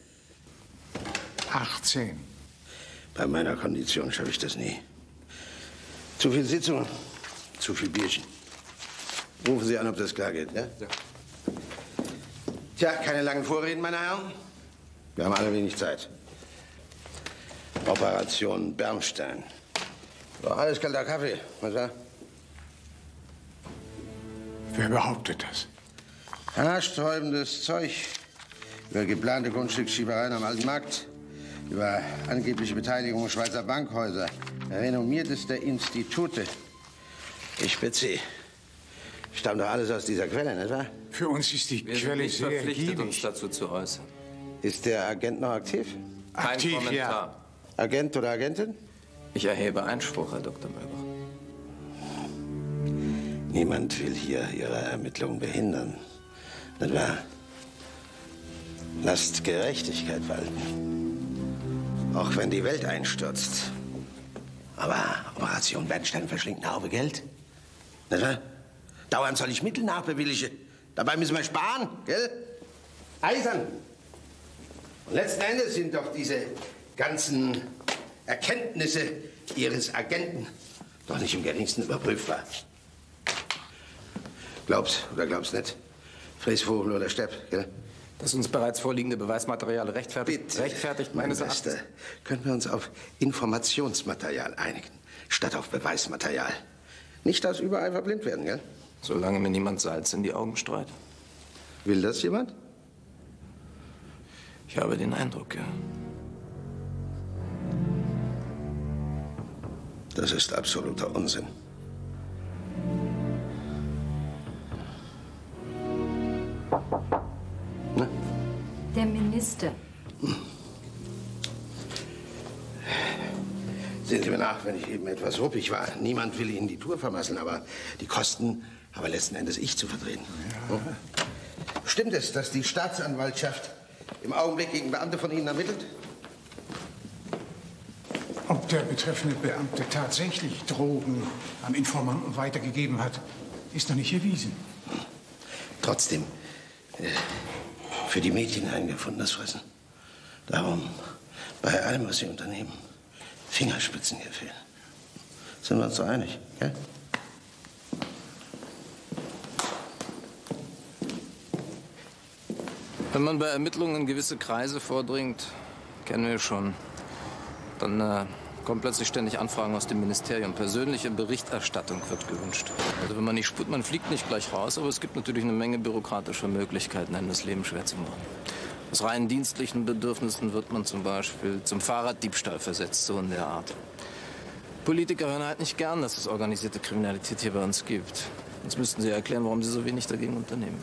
18. Bei meiner Kondition schaffe ich das nie. Zu viel Sitzung, zu viel Bierchen. Rufen Sie an, ob das klar geht, ja? Ja. Tja, keine langen Vorreden, meine Herren. Wir haben alle wenig Zeit. Operation Bernstein. Doch alles kalter Kaffee, was war? Wer behauptet das? Haarsträubendes Zeug über geplante Grundstücksschiebereien am Alten Markt, über angebliche Beteiligung Schweizer Bankhäuser, renommiertester Institute. Ich Spitzi, stammt doch alles aus dieser Quelle, nicht wahr? Für uns ist die Quelle nicht sehr verpflichtet, ergiebig. uns dazu zu äußern. Ist der Agent noch aktiv? Kein Kommentar. Ja. Agent oder Agentin? Ich erhebe Einspruch, Herr Dr. Möllbach. Niemand will hier Ihre Ermittlungen behindern. Nicht wahr? Lasst Gerechtigkeit walten. Auch wenn die Welt einstürzt. Aber Operation Bernstein verschlingt eine Haube Geld. Nicht wahr? Dauernd soll ich Mittel nachbewilligen. Dabei müssen wir sparen, gell? Eisern. Und letzten Endes sind doch diese ganzen Erkenntnisse Ihres Agenten doch nicht im geringsten überprüfbar. Glaub's oder glaub's nicht. Fräsvogel oder Stepp, gell? Das uns bereits vorliegende Beweismaterial rechtfertigt meines Erachtens. Können wir uns auf Informationsmaterial einigen, statt auf Beweismaterial. Nicht aus Übereil verblind werden, gell? Solange mir niemand Salz in die Augen streut. Will das jemand? Ich habe den Eindruck, ja. Das ist absoluter Unsinn. Na? Der Minister. Sehen Sie mir nach, wenn ich eben etwas ruppig war. Niemand will Ihnen die Tour vermasseln, aber die Kosten habe letzten Endes ich zu vertreten. Ja. Stimmt es, dass die Staatsanwaltschaft im Augenblick gegen Beamte von Ihnen ermittelt? Ob der betreffende Beamte tatsächlich Drogen an Informanten weitergegeben hat, ist noch nicht erwiesen. Trotzdem, für die Mädchen ein gefundenes Fressen. Darum, bei allem, was Sie unternehmen, Fingerspitzen hier fehlen. Sind wir uns so einig, gell? Wenn man bei Ermittlungen in gewisse Kreise vordringt, kennen wir schon, dann kommen plötzlich ständig Anfragen aus dem Ministerium. Persönliche Berichterstattung wird gewünscht. Also wenn man nicht spurt, man fliegt nicht gleich raus, aber es gibt natürlich eine Menge bürokratischer Möglichkeiten, einem das Leben schwer zu machen. Aus rein dienstlichen Bedürfnissen wird man zum Beispiel zum Fahrraddiebstahl versetzt, so in der Art. Politiker hören halt nicht gern, dass es organisierte Kriminalität hier bei uns gibt. Sonst müssten sie erklären, warum sie so wenig dagegen unternehmen.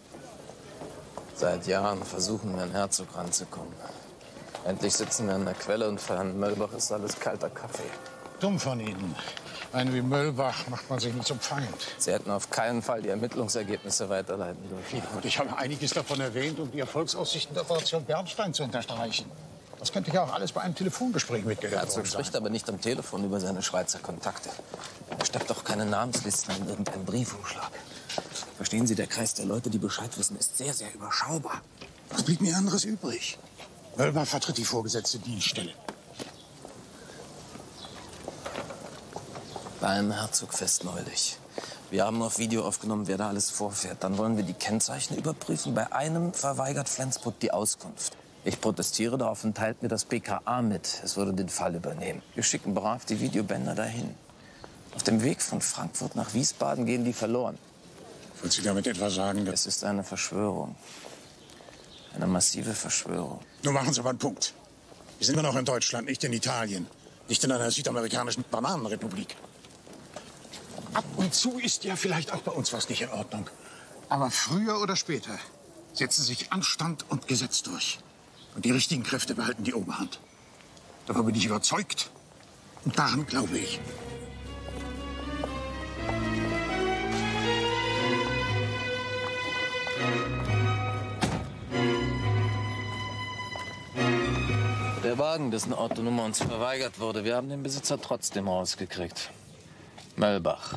Seit Jahren versuchen wir, an Herzog ranzukommen. Endlich sitzen wir an der Quelle und für Herrn Möllbach ist alles kalter Kaffee. Dumm von Ihnen. Einen wie Möllbach macht man sich nicht zum Feind. Sie hätten auf keinen Fall die Ermittlungsergebnisse weiterleiten dürfen. Und ich habe einiges davon erwähnt, um die Erfolgsaussichten der Operation Bernstein zu unterstreichen. Das könnte ja auch alles bei einem Telefongespräch mitgehört Herzog spricht aber nicht am Telefon über seine Schweizer Kontakte. Er steckt doch keine Namenslisten in irgendeinen Briefumschlag. Verstehen Sie, der Kreis der Leute, die Bescheid wissen, ist sehr, sehr überschaubar. Was blieb mir anderes übrig? Möllbach vertritt die vorgesetzte Dienststelle. Bei einem Herzogfest neulich. Wir haben auf Video aufgenommen, wer da alles vorfährt. Dann wollen wir die Kennzeichen überprüfen. Bei einem verweigert Flensburg die Auskunft. Ich protestiere, daraufhin teilt mir das BKA mit. Es würde den Fall übernehmen. Wir schicken brav die Videobänder dahin. Auf dem Weg von Frankfurt nach Wiesbaden gehen die verloren. Wollen Sie damit etwa sagen, Es ist eine Verschwörung. Eine massive Verschwörung. Nun machen Sie aber einen Punkt. Wir sind immer noch in Deutschland, nicht in Italien. Nicht in einer südamerikanischen Bananenrepublik. Ab und zu ist ja vielleicht auch bei uns was nicht in Ordnung. Aber früher oder später setzen sich Anstand und Gesetz durch. Und die richtigen Kräfte behalten die Oberhand. Davon bin ich überzeugt. Und daran glaube ich. Der Wagen, dessen Autonummer uns verweigert wurde, wir haben den Besitzer trotzdem rausgekriegt. Möllbach.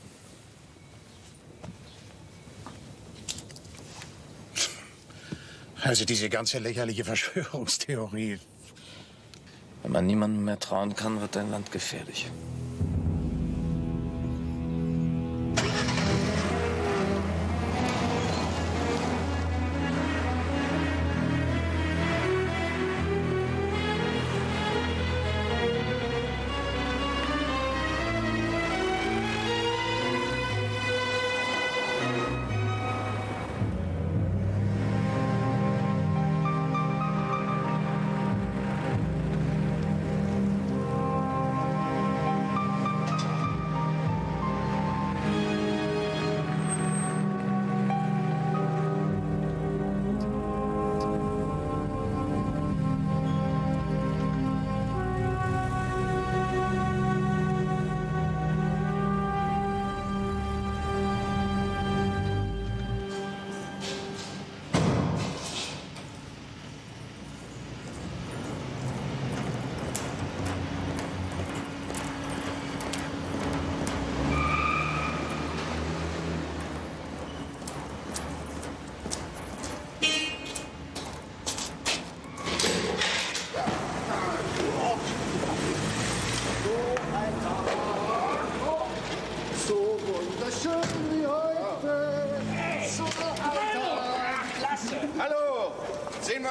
Also diese ganze lächerliche Verschwörungstheorie. Wenn man niemandem mehr trauen kann, wird ein Land gefährlich.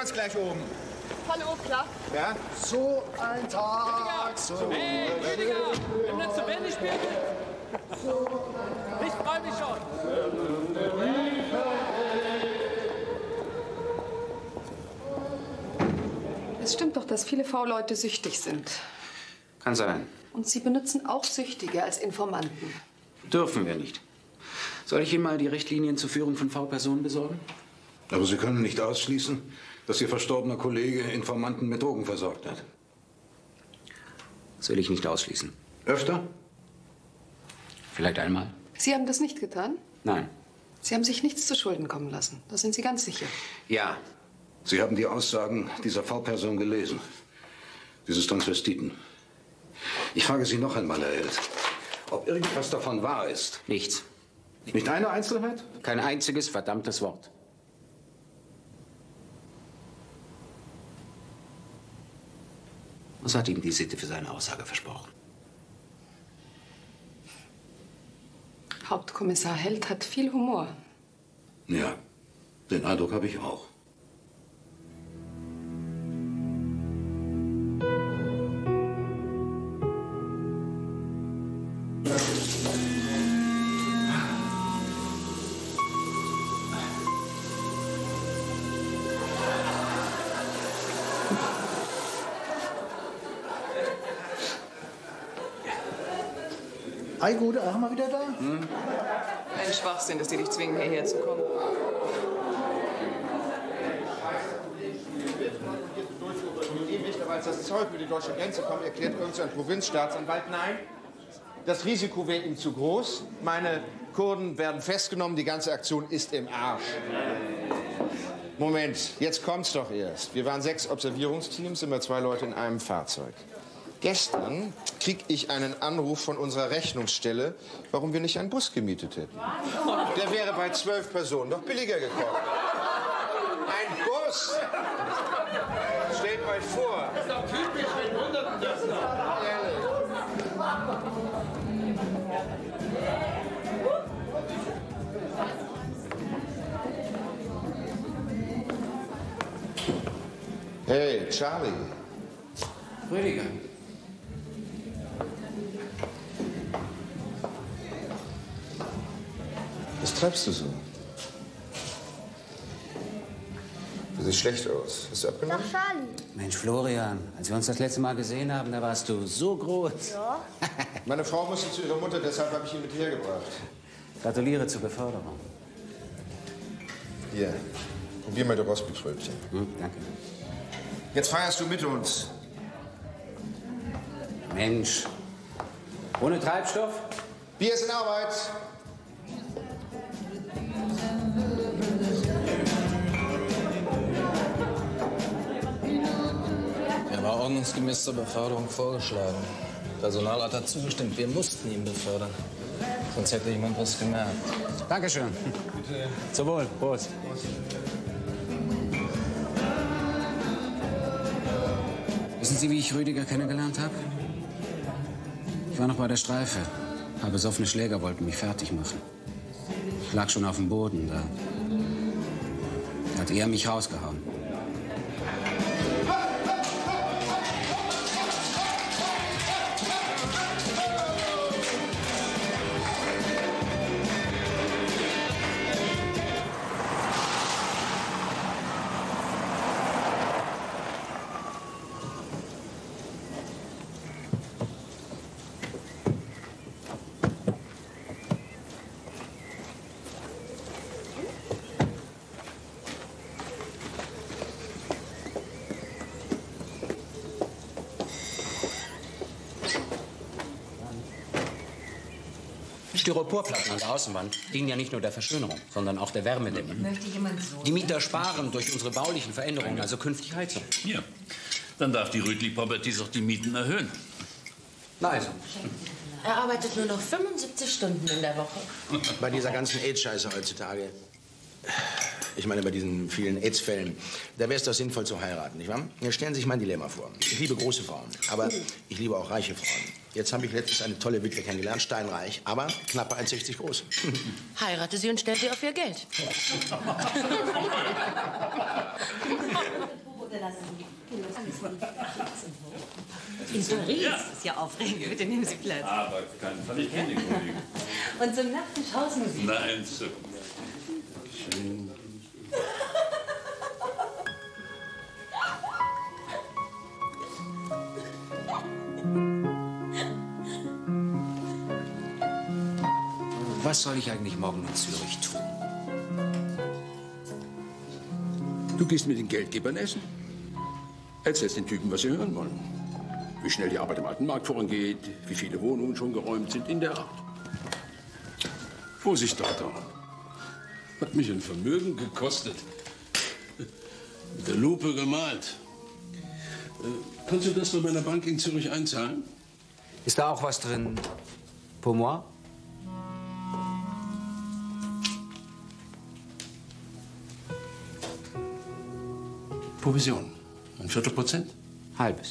uns gleich oben. Hallo, klar. Ja? So ein Tag. So Hey, Rüdiger! Nimm das zu wenig Bier. Ich freu mich schon. Es stimmt doch, dass viele V-Leute süchtig sind. Kann sein. Und Sie benutzen auch Süchtige als Informanten. Dürfen wir nicht. Soll ich Ihnen mal die Richtlinien zur Führung von V-Personen besorgen? Aber Sie können nicht ausschließen, dass Ihr verstorbener Kollege Informanten mit Drogen versorgt hat. Das will ich nicht ausschließen. Öfter? Vielleicht einmal? Sie haben das nicht getan? Nein. Sie haben sich nichts zu Schulden kommen lassen. Da sind Sie ganz sicher. Ja. Sie haben die Aussagen dieser V-Person gelesen. Dieses Transvestiten. Ich frage Sie noch einmal, Herr Held, ob irgendwas davon wahr ist. Nichts. Nicht eine Einzelheit? Kein einziges verdammtes Wort. Was hat ihm die Sitte für seine Aussage versprochen? Hauptkommissar Held hat viel Humor. Ja, den Eindruck habe ich auch. Ei, Gute, auch mal wieder da? Ein Schwachsinn, dass die dich zwingen, hierher zu kommen. Als das Zeug über die deutsche Grenze kommt, erklärt irgendein Provinzstaatsanwalt, nein, das Risiko wäre ihm zu groß. Meine Kurden werden festgenommen, die ganze Aktion ist im Arsch. Moment, jetzt kommt's doch erst. Wir waren 6 Observierungsteams, immer 2 Leute in einem Fahrzeug. Gestern krieg ich einen Anruf von unserer Rechnungsstelle, warum wir nicht einen Bus gemietet hätten. Der wäre bei 12 Personen doch billiger gekommen. Ein Bus! Stellt euch vor. Das ist doch typisch, wen wundert das noch? Hey, Charlie. Rüdiger. Was treibst du so? Du siehst schlecht aus. Hast du abgenommen? Doch, Charlie. Mensch, Florian, als wir uns das letzte Mal gesehen haben, da warst du so groß. Ja. Meine Frau musste zu ihrer Mutter, deshalb habe ich ihn mit hergebracht. Gratuliere zur Beförderung. Hier, probier mal die Rostbetröpfchen. Danke. Jetzt feierst du mit uns. Mensch. Ohne Treibstoff? Bier ist in Arbeit. Er war ordnungsgemäß zur Beförderung vorgeschlagen. Personal hat dazu zugestimmt. Wir mussten ihn befördern. Sonst hätte jemand was gemerkt. Dankeschön. Bitte. Zum Wohl. Prost. Wissen Sie, wie ich Rüdiger kennengelernt habe? Ich war noch bei der Streife. Paar besoffene Schläger wollten mich fertig machen. Ich lag schon auf dem Boden. Da hat er mich rausgehauen. Styroporplatten an der Außenwand dienen ja nicht nur der Verschönerung, sondern auch der Wärmedämmung. Möchte jemand so? Die Mieter sparen durch unsere baulichen Veränderungen, also künftig Heizung. Ja, dann darf die Rütli Properties auch die Mieten erhöhen. Na also. Er arbeitet nur noch 75 Stunden in der Woche. Bei dieser ganzen AIDS-Scheiße heutzutage, ich meine bei diesen vielen AIDS-Fällen, da wäre es doch sinnvoll zu heiraten, nicht wahr? Jetzt stellen Sie sich mein Dilemma vor. Ich liebe große Frauen, aber ich liebe auch reiche Frauen. Jetzt habe ich letztens eine tolle Witwe kennengelernt, steinreich, aber knappe 1,60 groß. Heirate sie und stellt sie auf ihr Geld. In Paris ist ja aufregend. Bitte nehmen Sie Platz. Aber keinen Fall, ich kenne die Kollegen. Und zum Nachtisch Hausmusik. Nein, so. Schön. Was soll ich eigentlich morgen in Zürich tun? Du gehst mit den Geldgebern essen. Erzählst den Typen, was sie hören wollen. Wie schnell die Arbeit im alten Markt vorangeht, wie viele Wohnungen schon geräumt sind, in der Art. Vorsicht, Doktor. Hat mich ein Vermögen gekostet. Mit der Lupe gemalt. Kannst du das bei meiner Bank in Zürich einzahlen? Ist da auch was drin? Pour moi? Provision. Ein Viertelprozent? Halbes.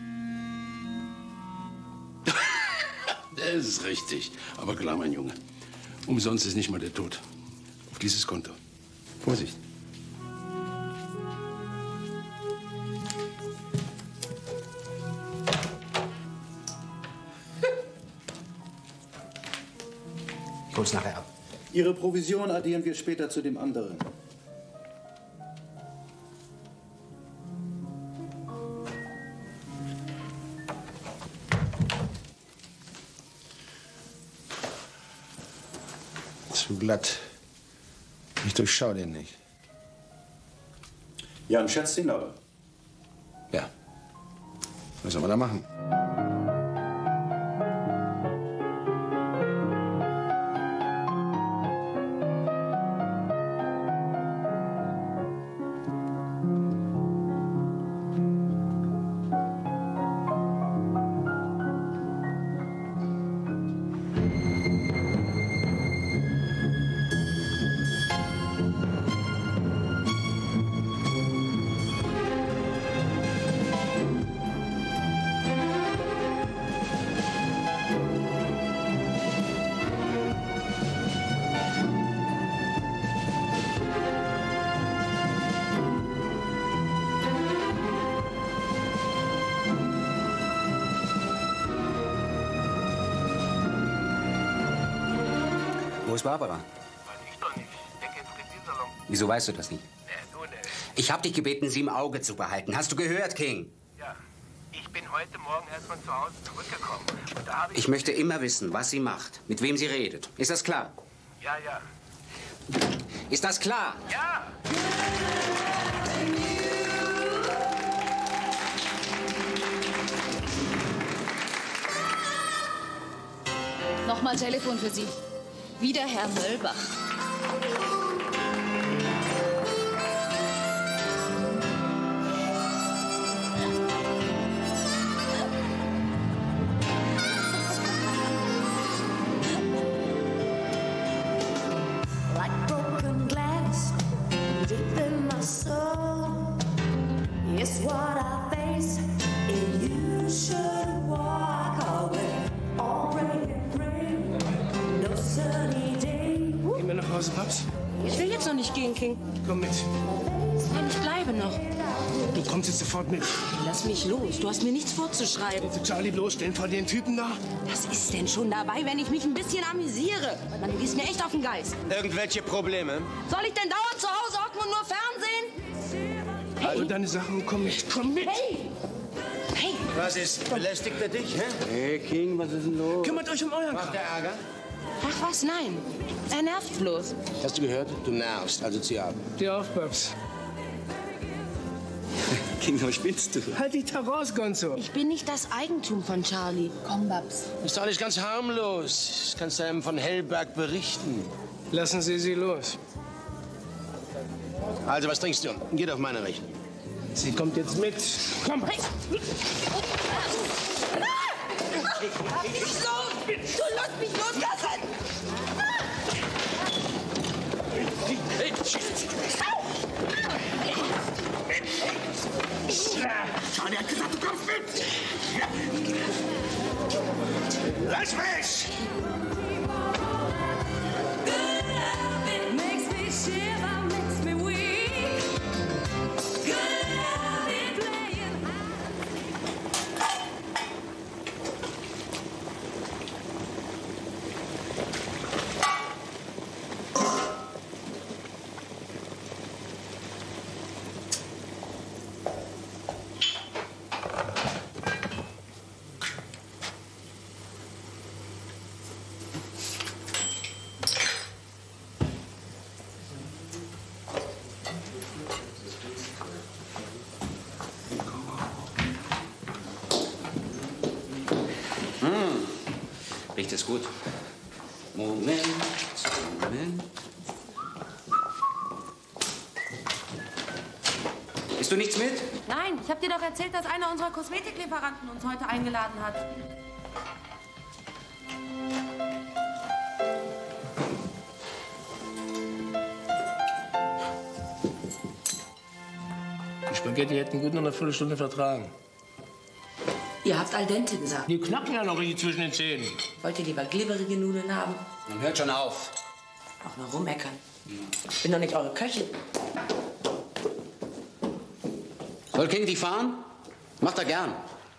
Das ist richtig. Aber klar, mein Junge. Umsonst ist nicht mal der Tod. Auf dieses Konto. Vorsicht. Ich hol's nachher ab. Ihre Provision addieren wir später zu dem anderen. Zu glatt. Ich durchschau den nicht. Jan schätzt ihn aber. Ja. Was soll man da machen? Wo ist Barbara? Weiß ich doch nicht. Ich denke im Frittiersalon. Wieso weißt du das nicht? Du nicht. Ich habe dich gebeten, sie im Auge zu behalten. Hast du gehört, King? Ja. Ich bin heute Morgen erst von zu Hause zurückgekommen. Und da habe ich... Ich möchte immer wissen, was sie macht, mit wem sie redet. Ist das klar? Ja, ja. Ist das klar? Ja! Nochmal Telefon für Sie. Wieder Herr Möllbach. Like broken glass deep in my soul is what I face if you should walk away. Already rain, no sunny day. Gehen wir nach Hause, Paps? Ich will jetzt noch nicht gehen, King. Komm mit. Nein, ich bleibe noch. Du kommst jetzt sofort mit. Lass mich los. Du hast mir nichts vorzuschreiben. Willst du Charlie bloßstellen vor den Typen da? Was ist denn schon dabei, wenn ich mich ein bisschen amüsiere? Mann, du gehst mir echt auf den Geist. Irgendwelche Probleme? Soll ich denn dauernd zu Hause hocken und nur Fernsehen? Also deine Sachen, komm mit, komm mit. Hey! Hey! Was ist? Belästigt er dich, hä? Hey, King, was ist denn los? Kümmert euch um euren Macht der Ärger? Ach was, nein. Er nervt bloß. Hast du gehört? Du nervst, also zieh ab. Steh auf, Babs. King, was spielst du? Halt dich da raus, Gonzo. Ich bin nicht das Eigentum von Charlie. Komm, Babs. Ist doch alles ganz harmlos. Das kannst du einem von Hellberg berichten. Lassen Sie sie los. Also, was trinkst du? Geht auf meine Rechnung. Sie kommt jetzt mit. Komm. Hey! Lass mich los! Du lässt mich loslassen! Hey, Charlie hat gesagt, du kommst mit! riecht es gut. Moment. Isst du nichts mit? Nein, ich habe dir doch erzählt, dass einer unserer Kosmetiklieferanten uns heute eingeladen hat. Die Spaghetti hätten gut noch eine Viertelstunde vertragen. Ihr habt al dente gesagt. Die knacken ja noch richtig zwischen den Zähnen. Wollt ihr lieber glibberige Nudeln haben? Dann hört schon auf. Auch nur rummeckern. Ich bin doch nicht eure Köchin. Soll King die fahren? Macht er gern.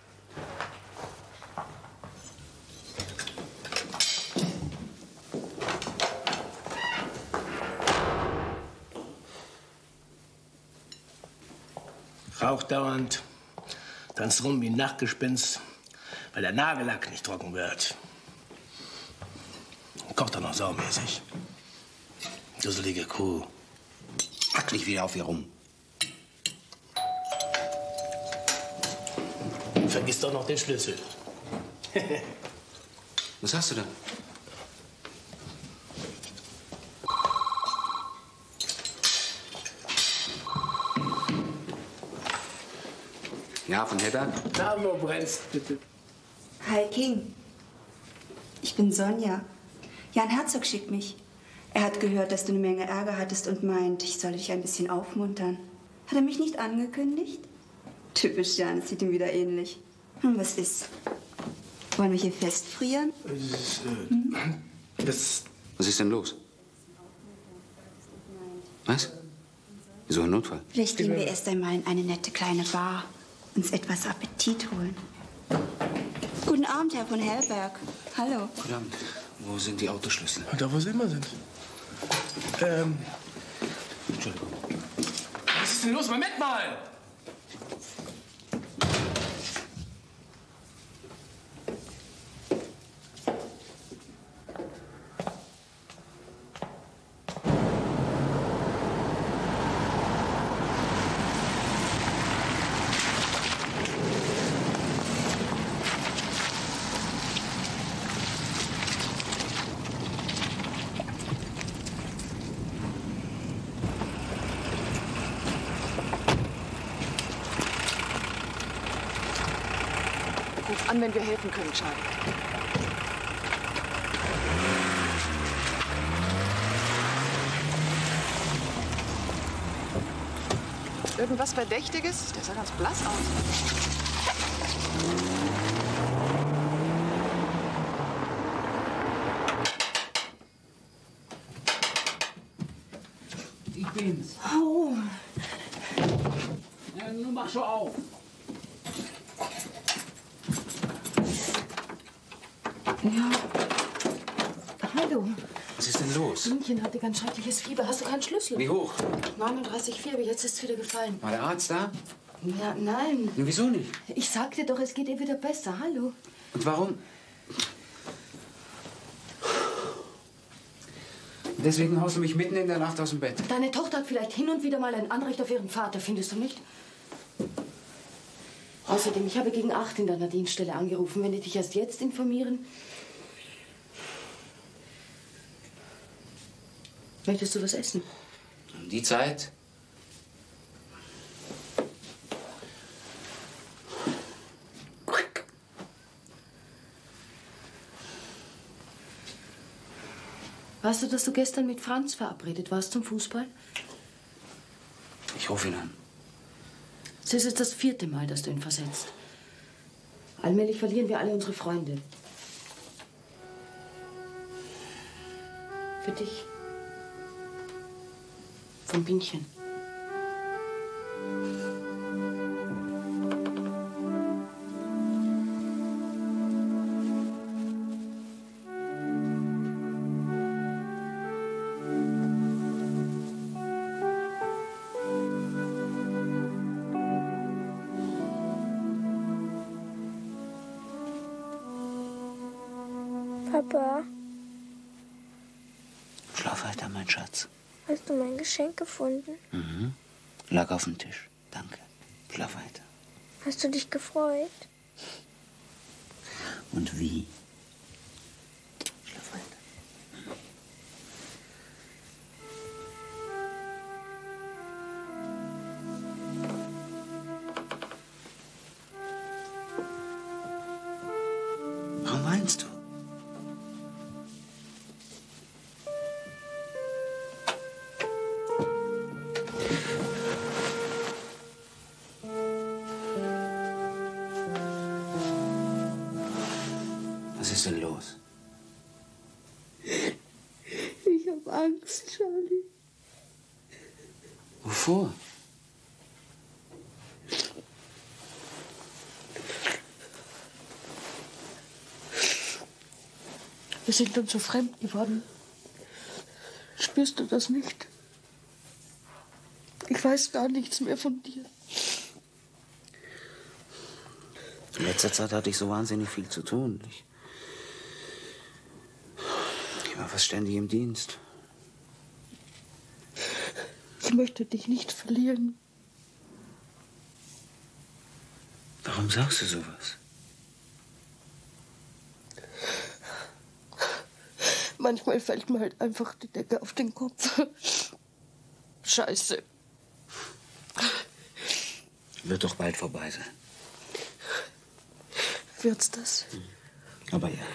Raucht dauernd, tanzt rum wie ein Nachtgespenst, weil der Nagellack nicht trocken wird. Kocht er noch saumäßig. Dusselige Kuh. Hack nicht wieder auf ihr rum. Vergiss doch noch den Schlüssel. Was hast du da? Ja, von Hedda? Na, wo brennst, bitte? Hi, King. Ich bin Sonja. Jan Herzog schickt mich. Er hat gehört, dass du eine Menge Ärger hattest und meint, ich solle dich ein bisschen aufmuntern. Hat er mich nicht angekündigt? Typisch Jan, es sieht ihm wieder ähnlich. Was ist? Wollen wir hier festfrieren? Was ist denn los? Was? Wieso ein Notfall? Vielleicht gehen wir erst einmal in eine nette kleine Bar. Uns etwas Appetit holen. Guten Abend, Herr von Hellberg. Hallo. Guten Abend. Wo sind die Autoschlüssel? Da, wo sie immer sind. Entschuldigung. Was ist denn los? Moment mal! Ruf an, wenn wir helfen können, Charlie. Irgendwas Verdächtiges? Der sah ganz blass aus. Ich bin's. Oh. Ja, nun mach schon auf. Ja. Hallo. Was ist denn los? Blümchen hatte ganz schreckliches Fieber. Hast du keinen Schlüssel? Wie hoch? 39,4, aber jetzt ist es wieder gefallen. War der Arzt da? Ja, nein. Und wieso nicht? Ich sagte doch, es geht ihr wieder besser. Hallo. Und warum? Deswegen haust du mich mitten in der Nacht aus dem Bett. Deine Tochter hat vielleicht hin und wieder mal ein Anrecht auf ihren Vater, findest du nicht? Außerdem, ich habe gegen 8 in deiner Dienststelle angerufen. Wenn die dich erst jetzt informieren... Möchtest du was essen? Um die Zeit? Weißt du, dass du gestern mit Franz verabredet warst zum Fußball? Ich rufe ihn an. Es ist jetzt das 4. Mal, dass du ihn versetzt. Allmählich verlieren wir alle unsere Freunde. Für dich. Von Bienchen. Papa, Schlaf weiter, mein Schatz. hast du mein Geschenk gefunden? Mhm. Lag auf dem Tisch. Danke. Schlaf weiter. Hast du dich gefreut? Und wie? Angst, Charlie. Wovor? Wir sind uns so fremd geworden. Spürst du das nicht? Ich weiß gar nichts mehr von dir. In letzter Zeit hatte ich so wahnsinnig viel zu tun. Ich war fast ständig im Dienst. Ich möchte dich nicht verlieren. Warum sagst du sowas? Manchmal fällt mir halt einfach die Decke auf den Kopf. Scheiße. Wird doch bald vorbei sein. Wird's das? Aber ja.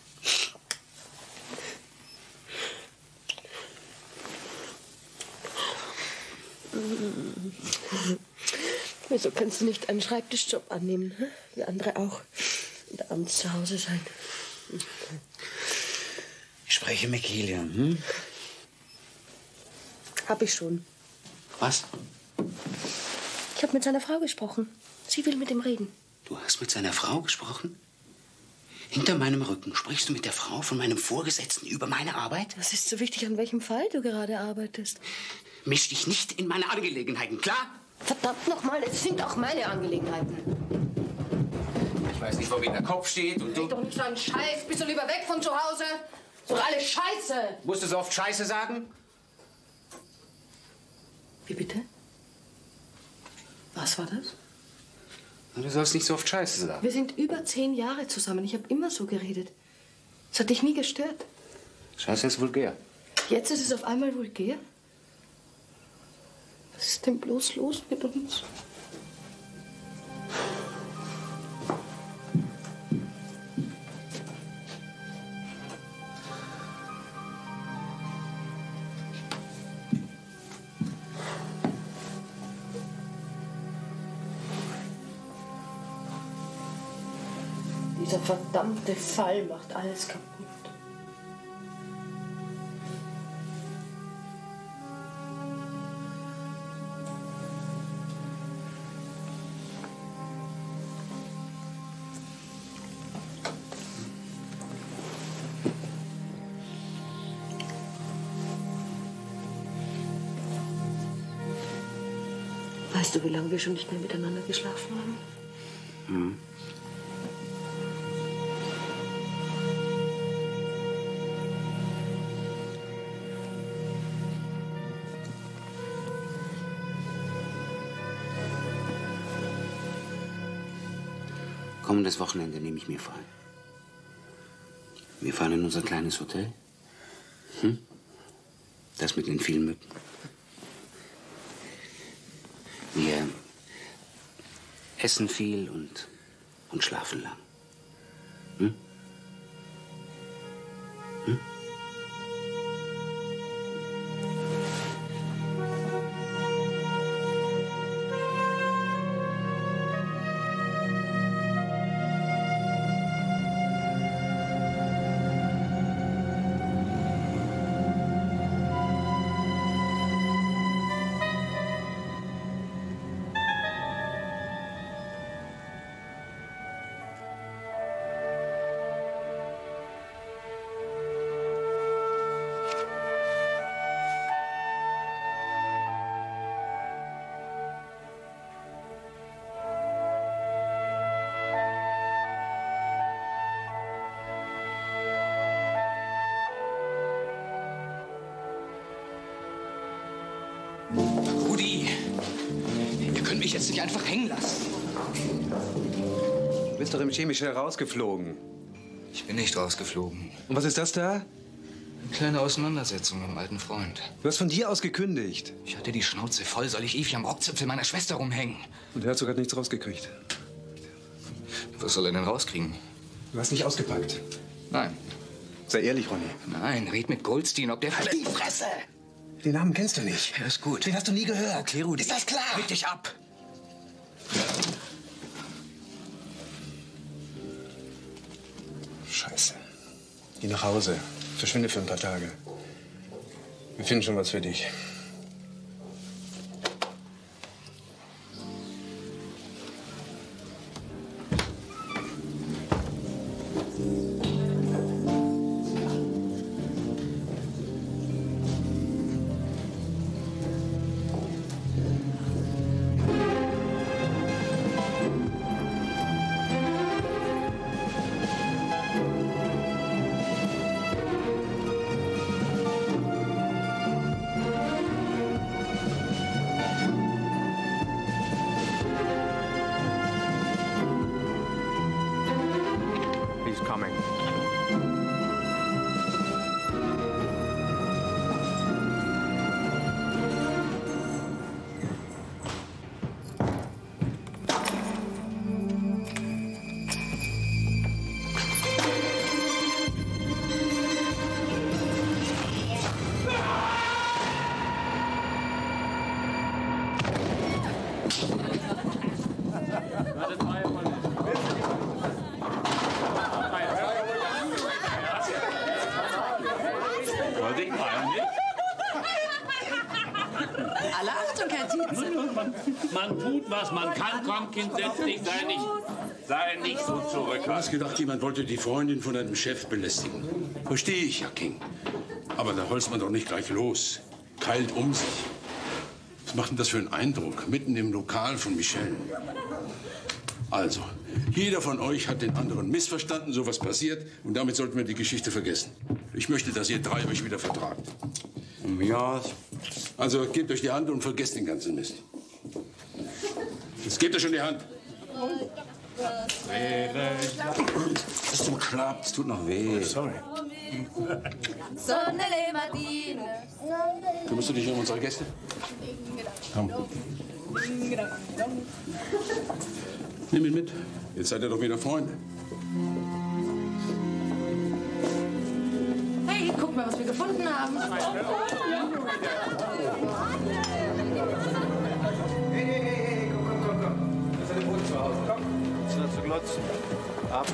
Wieso kannst du nicht einen Schreibtischjob annehmen? Hm? Wie andere auch. Und abends zu Hause sein. Ich spreche mit Kilian, hm? Hab ich schon. Was? Ich habe mit seiner Frau gesprochen. Sie will mit ihm reden. Du hast mit seiner Frau gesprochen? Hinter meinem Rücken sprichst du mit der Frau von meinem Vorgesetzten über meine Arbeit? Was ist so wichtig, an welchem Fall du gerade arbeitest? Misch dich nicht in meine Angelegenheiten, klar? Verdammt nochmal, es sind auch meine Angelegenheiten. Ich weiß nicht, wo mir der Kopf steht und Red doch nicht so einen Scheiß. Bist du lieber weg von zu Hause? So alles Scheiße. Musst du so oft Scheiße sagen? Wie bitte? Was war das? Du sollst nicht so oft Scheiße sagen. Wir sind über 10 Jahre zusammen. Ich habe immer so geredet. Es hat dich nie gestört. Scheiße ist vulgär. Jetzt ist es auf einmal vulgär? Was ist denn bloß los mit uns? Dieser verdammte Fall macht alles kaputt. Weißt du, wie lange wir schon nicht mehr miteinander geschlafen haben? Hm. Kommendes Wochenende nehme ich mir frei. Wir fahren in unser kleines Hotel. Hm? Das mit den vielen Mücken. Wir essen viel und schlafen lang. Hm? Hm? Rudi, ihr könnt mich jetzt nicht einfach hängen lassen. Du bist doch im Chemischen rausgeflogen. Ich bin nicht rausgeflogen. Und was ist das da? Eine kleine Auseinandersetzung mit einem alten Freund. Du hast von dir aus gekündigt. Ich hatte die Schnauze voll. Soll ich ewig am Rockzipfel meiner Schwester rumhängen? Und der Herzog hat nichts rausgekriegt. Was soll er denn rauskriegen? Du hast nicht ausgepackt. Nein. Sei ehrlich, Ronny. Nein, red mit Goldstein, ob der... Halt die Fresse! Den Namen kennst du nicht. Ja, ist gut. Den hast du nie gehört. Okay, Rudi. Ist das klar? Leg dich ab. Scheiße. Geh nach Hause. Verschwinde für ein paar Tage. Wir finden schon was für dich. Alle Achtung, Herr Tietze. Man tut, was man kann. Komm, Kind, setz dich. Sei nicht so zurück. Du hast gedacht, jemand wollte die Freundin von deinem Chef belästigen. Verstehe ich, Herr King. Aber da holst man doch nicht gleich los. Keilt um sich. Was macht denn das für einen Eindruck? Mitten im Lokal von Michelle. Also, jeder von euch hat den anderen missverstanden, sowas passiert. Und damit sollten wir die Geschichte vergessen. Ich möchte, dass ihr drei euch wieder vertragt. Ja. Also, gebt euch die Hand und vergesst den ganzen Mist. Jetzt gebt euch schon die Hand. Das ist bekloppt, es tut noch weh. Sorry. Kümmerst du dich um unsere Gäste? Komm. Nimm ihn mit. Jetzt seid ihr doch wieder Freunde. Hey, guck mal, was wir gefunden haben. Hey, komm. Das ist eine Boden zu Hause. Komm. Was ist da zu glotzen? Ab.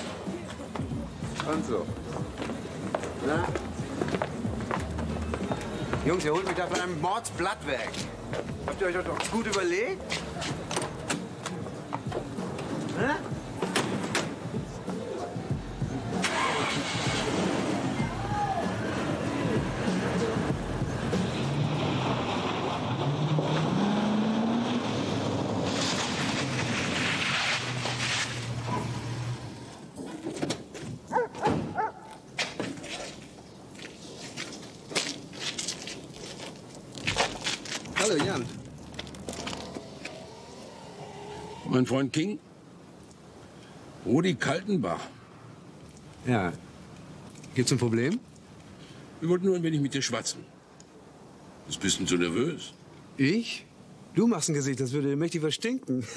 Und so. Na? Jungs, ihr holt mich da von einem Mordsblatt weg. Habt ihr euch doch gut überlegt? Hä? Hallo, Jan. Mein Freund King? Rudi Kaltenbach. Ja. Gibt's ein Problem? Wir wollten nur ein wenig mit dir schwatzen. Was bist denn so nervös? Ich? Du machst ein Gesicht, das würde mächtig verstinken.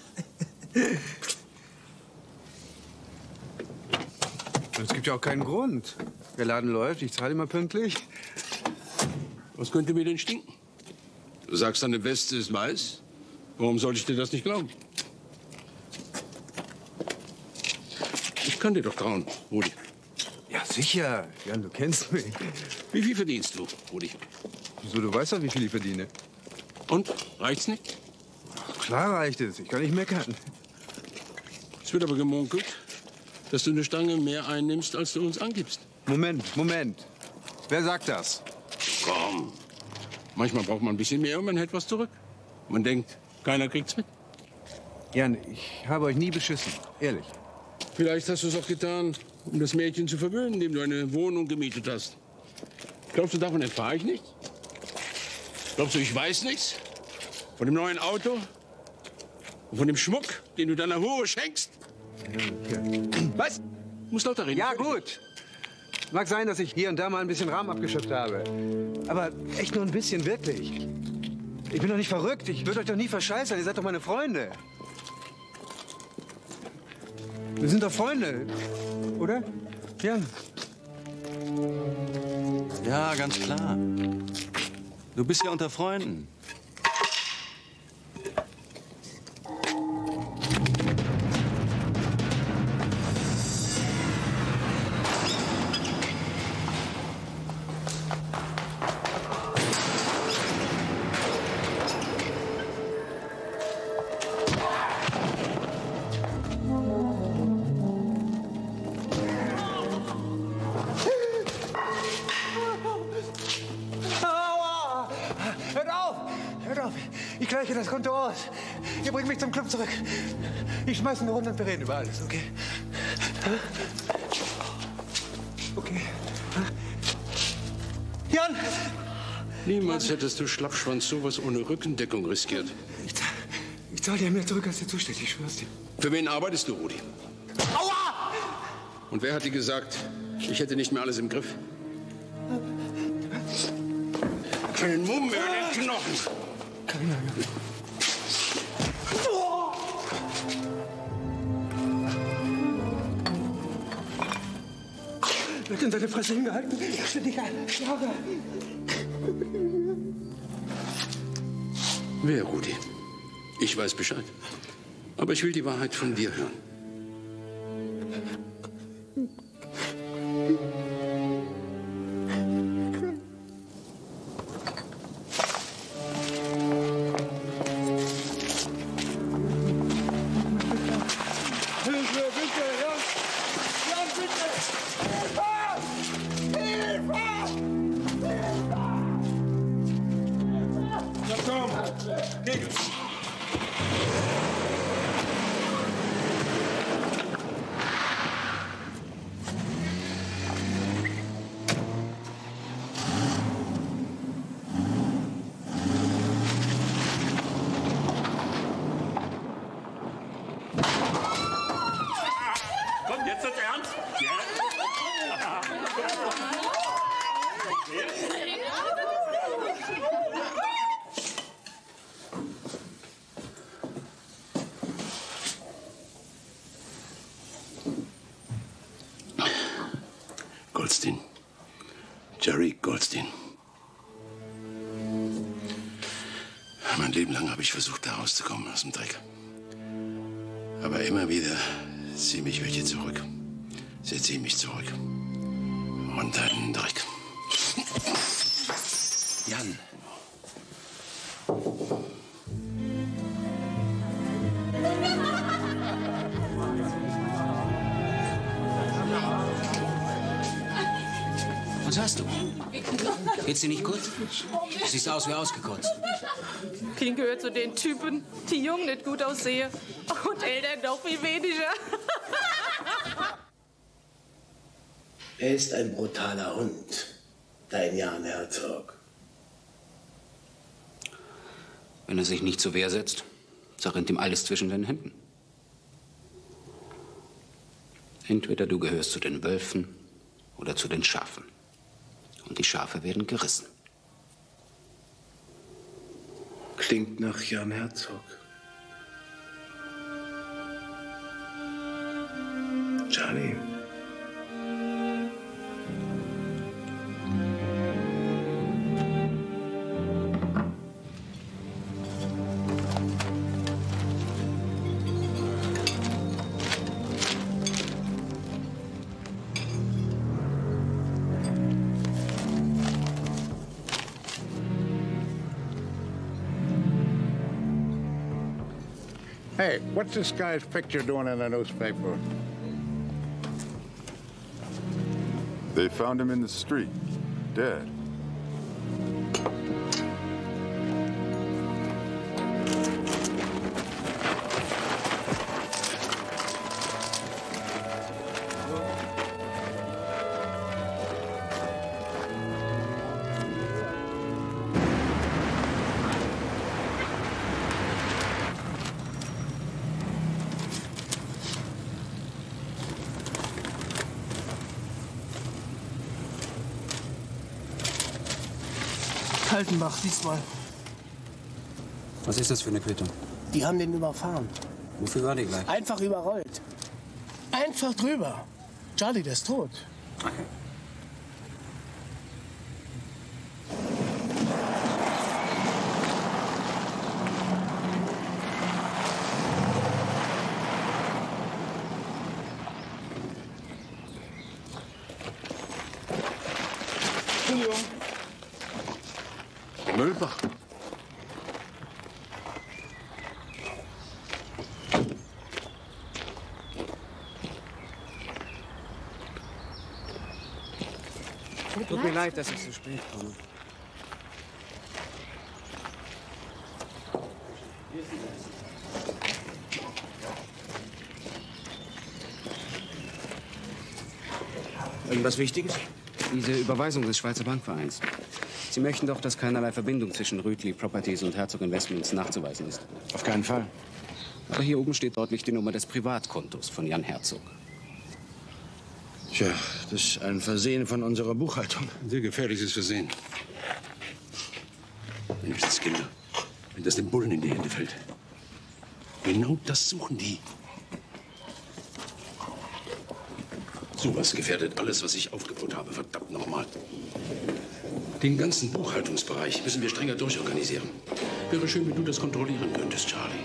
Es gibt ja auch keinen Grund. Der Laden läuft, ich zahle immer pünktlich. Was könnte mir denn stinken? Du sagst, deine Weste ist weiß. Warum soll ich dir das nicht glauben? Ich kann dir doch trauen, Rudi. Ja, sicher. Jan, du kennst mich. Wie viel verdienst du, Rudi? Wieso, du weißt doch, wie viel ich verdiene. Und? Reicht's nicht? Ach, klar reicht es. Ich kann nicht meckern. Es wird aber gemunkelt, dass du eine Stange mehr einnimmst, als du uns angibst. Moment. Wer sagt das? Komm. Manchmal braucht man ein bisschen mehr und man hält was zurück. Man denkt, keiner kriegt's mit. Jan, ich habe euch nie beschissen. Ehrlich. Vielleicht hast du es auch getan, um das Mädchen zu verwöhnen, dem du eine Wohnung gemietet hast. Glaubst du, davon erfahre ich nichts? Glaubst du, ich weiß nichts? Von dem neuen Auto? Und von dem Schmuck, den du deiner Hure schenkst? Okay. Was? Muss lauter reden. Ja, gut. Mag sein, dass ich hier und da mal ein bisschen Rahmen abgeschöpft habe. Aber echt nur ein bisschen, wirklich. Ich bin doch nicht verrückt. Ich würde euch doch nie verscheißern. Ihr seid doch meine Freunde. Wir sind doch Freunde, oder? Jan? Ja, ganz klar. Du bist ja unter Freunden. Ich gleiche das Konto aus. Ihr bringt mich zum Club zurück. Ich schmeiß eine Runde und wir reden über alles, okay? Okay. Jan! Niemals hättest du Schlappschwanz sowas ohne Rückendeckung riskiert. Ich zahle dir mehr zurück, als dir zusteht, ich schwör's dir. Für wen arbeitest du, Rudi? Aua! Und wer hat dir gesagt, ich hätte nicht mehr alles im Griff? Kein Mumm mehr in den Knochen. Carina, Wird in deine Fresse hingehalten? Ich will dich schlagen. Wer, Rudi? Ich weiß Bescheid. Aber ich will die Wahrheit von dir hören. Kommt jetzt das Ernst? Ja. Goldstein. Jerry Goldstein. Mein Leben lang habe ich versucht, da rauszukommen aus dem Dreck. Aber immer wieder ziehen mich welche zurück. Sie ziehen mich zurück. Runter in den Dreck. Jan. Was hast du? Geht's dir nicht gut? Du siehst aus wie ausgekotzt. King gehört zu den Typen, die jung nicht gut aussehen und Eltern noch viel weniger. Er ist ein brutaler Hund, dein Jan Herzog. Wenn er sich nicht zur Wehr setzt, zerrinnt ihm alles zwischen den Händen. Entweder du gehörst zu den Wölfen oder zu den Schafen. Und die Schafe werden gerissen. Klingt nach Jan Herzog. Charlie. Hey, what's this guy's picture doing in the newspaper? They found him in the street, dead. Kaltenbach, siehst mal. Was ist das für eine Quittung? Die haben den überfahren. Wofür war die gleich? Einfach überrollt. Einfach drüber. Charlie, der ist tot. Okay. Müllbach. Tut mir leid, dass ich so spät komme. Irgendwas Wichtiges? Diese Überweisung des Schweizer Bankvereins. Sie möchten doch, dass keinerlei Verbindung zwischen Rütli Properties und Herzog Investments nachzuweisen ist. Auf keinen Fall. Aber hier oben steht deutlich die Nummer des Privatkontos von Jan Herzog. Tja, das ist ein Versehen von unserer Buchhaltung. Ein sehr gefährliches Versehen. Menschenskinder, wenn das dem Bullen in die Hände fällt. Genau das suchen die. Sowas gefährdet alles, was ich aufgebaut habe, verdammt nochmal. Den ganzen Buchhaltungsbereich müssen wir strenger durchorganisieren. Wäre schön, wenn du das kontrollieren könntest, Charlie.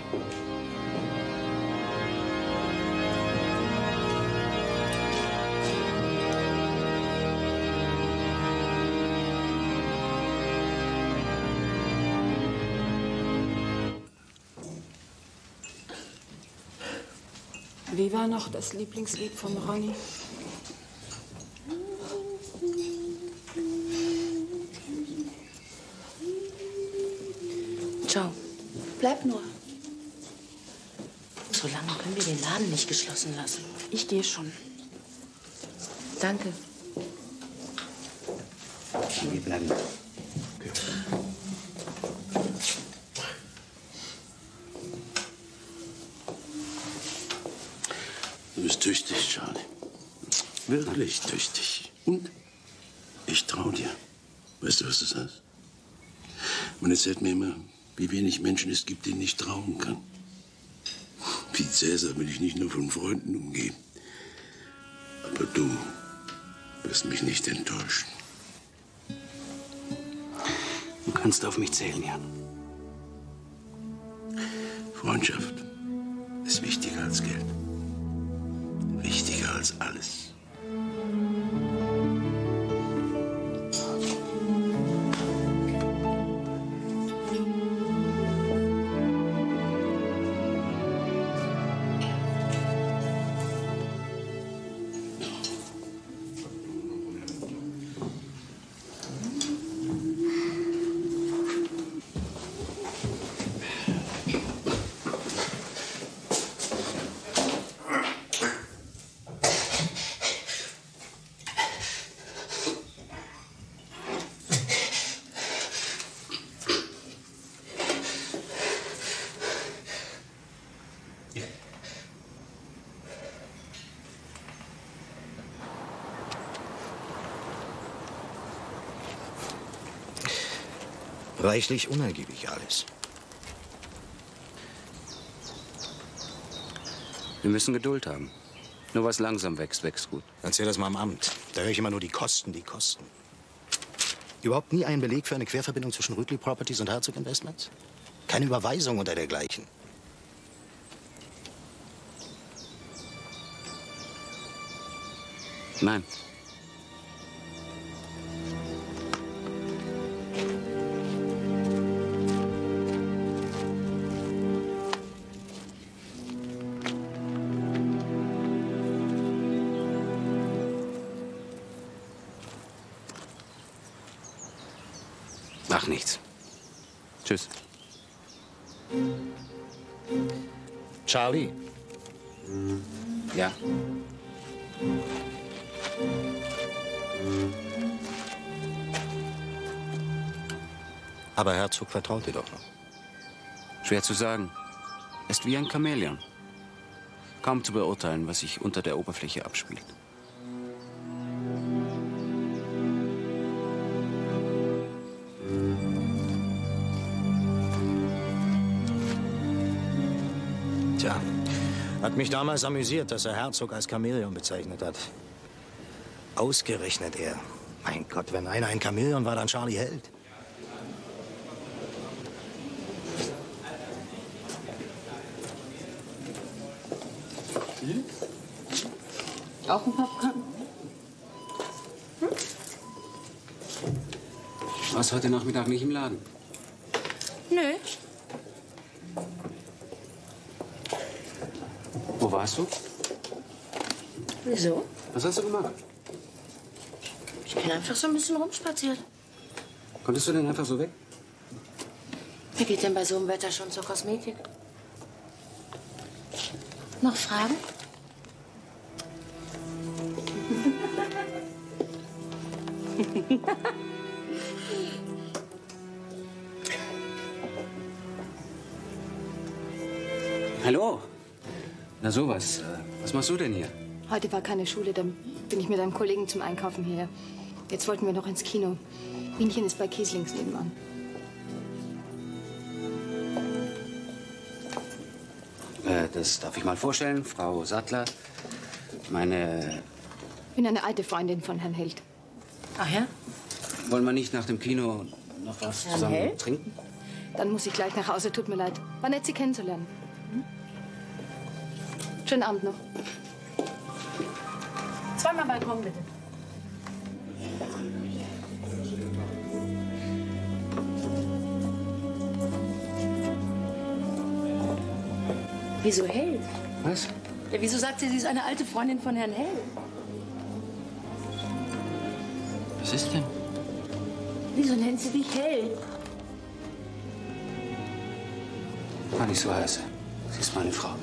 Wie war noch das Lieblingslied von Ronny? Ciao. Bleib nur. So lange können wir den Laden nicht geschlossen lassen. Ich gehe schon. Danke. Wir bleiben. Du bist tüchtig, Charlie. Wirklich tüchtig. Und ich traue dir. Weißt du, was das heißt? Man erzählt mir immer, wie wenig Menschen es gibt, denen ich trauen kann. Wie Cäsar will ich nicht nur von Freunden umgehen. Aber du wirst mich nicht enttäuschen. Du kannst auf mich zählen, Jan. Freundschaft ist wichtiger als Geld. Wichtiger als alles. Reichlich unergiebig alles. Wir müssen Geduld haben. Nur was langsam wächst, wächst gut. Erzähl das mal am Amt. Da höre ich immer nur die Kosten, die Kosten. Überhaupt nie einen Beleg für eine Querverbindung zwischen Rütli Properties und Herzog Investments? Keine Überweisung oder dergleichen? Nein. Ach, nichts. Tschüss. Charlie. Ja. Aber Herzog vertraut dir doch noch. Schwer zu sagen. Er ist wie ein Chamäleon. Kaum zu beurteilen, was sich unter der Oberfläche abspielt. Tja, hat mich damals amüsiert, dass er Herzog als Chamäleon bezeichnet hat. Ausgerechnet er. Mein Gott, wenn einer ein Chamäleon war, dann Charlie Held. Auch ein Popcorn? Warst heute Nachmittag nicht im Laden? Nö. Wo warst du? Wieso? Was hast du gemacht? Ich bin einfach so ein bisschen rumspaziert. Konntest du denn einfach so weg? Wer geht denn bei so einem Wetter schon zur Kosmetik? Noch Fragen? Hallo. Na sowas. Was machst du denn hier? Heute war keine Schule, dann bin ich mit einem Kollegen zum Einkaufen her. Jetzt wollten wir noch ins Kino. Bienchen ist bei Kieslings nebenan. Das darf ich mal vorstellen. Frau Sattler. Meine... Ich bin eine alte Freundin von Herrn Held. Ach ja? Wollen wir nicht nach dem Kino noch was Herrn zusammen Held? trinken? Dann muss ich gleich nach Hause, tut mir leid. War nett, Sie kennenzulernen. Hm? Schönen Abend noch. Zweimal Balkon, bitte. Wieso Held? Was? Ja, wieso sagt sie ist eine alte Freundin von Herrn Held? Was ist denn? Wieso nennt sie dich Held? Weil ich so heiße. Sie ist meine Frau.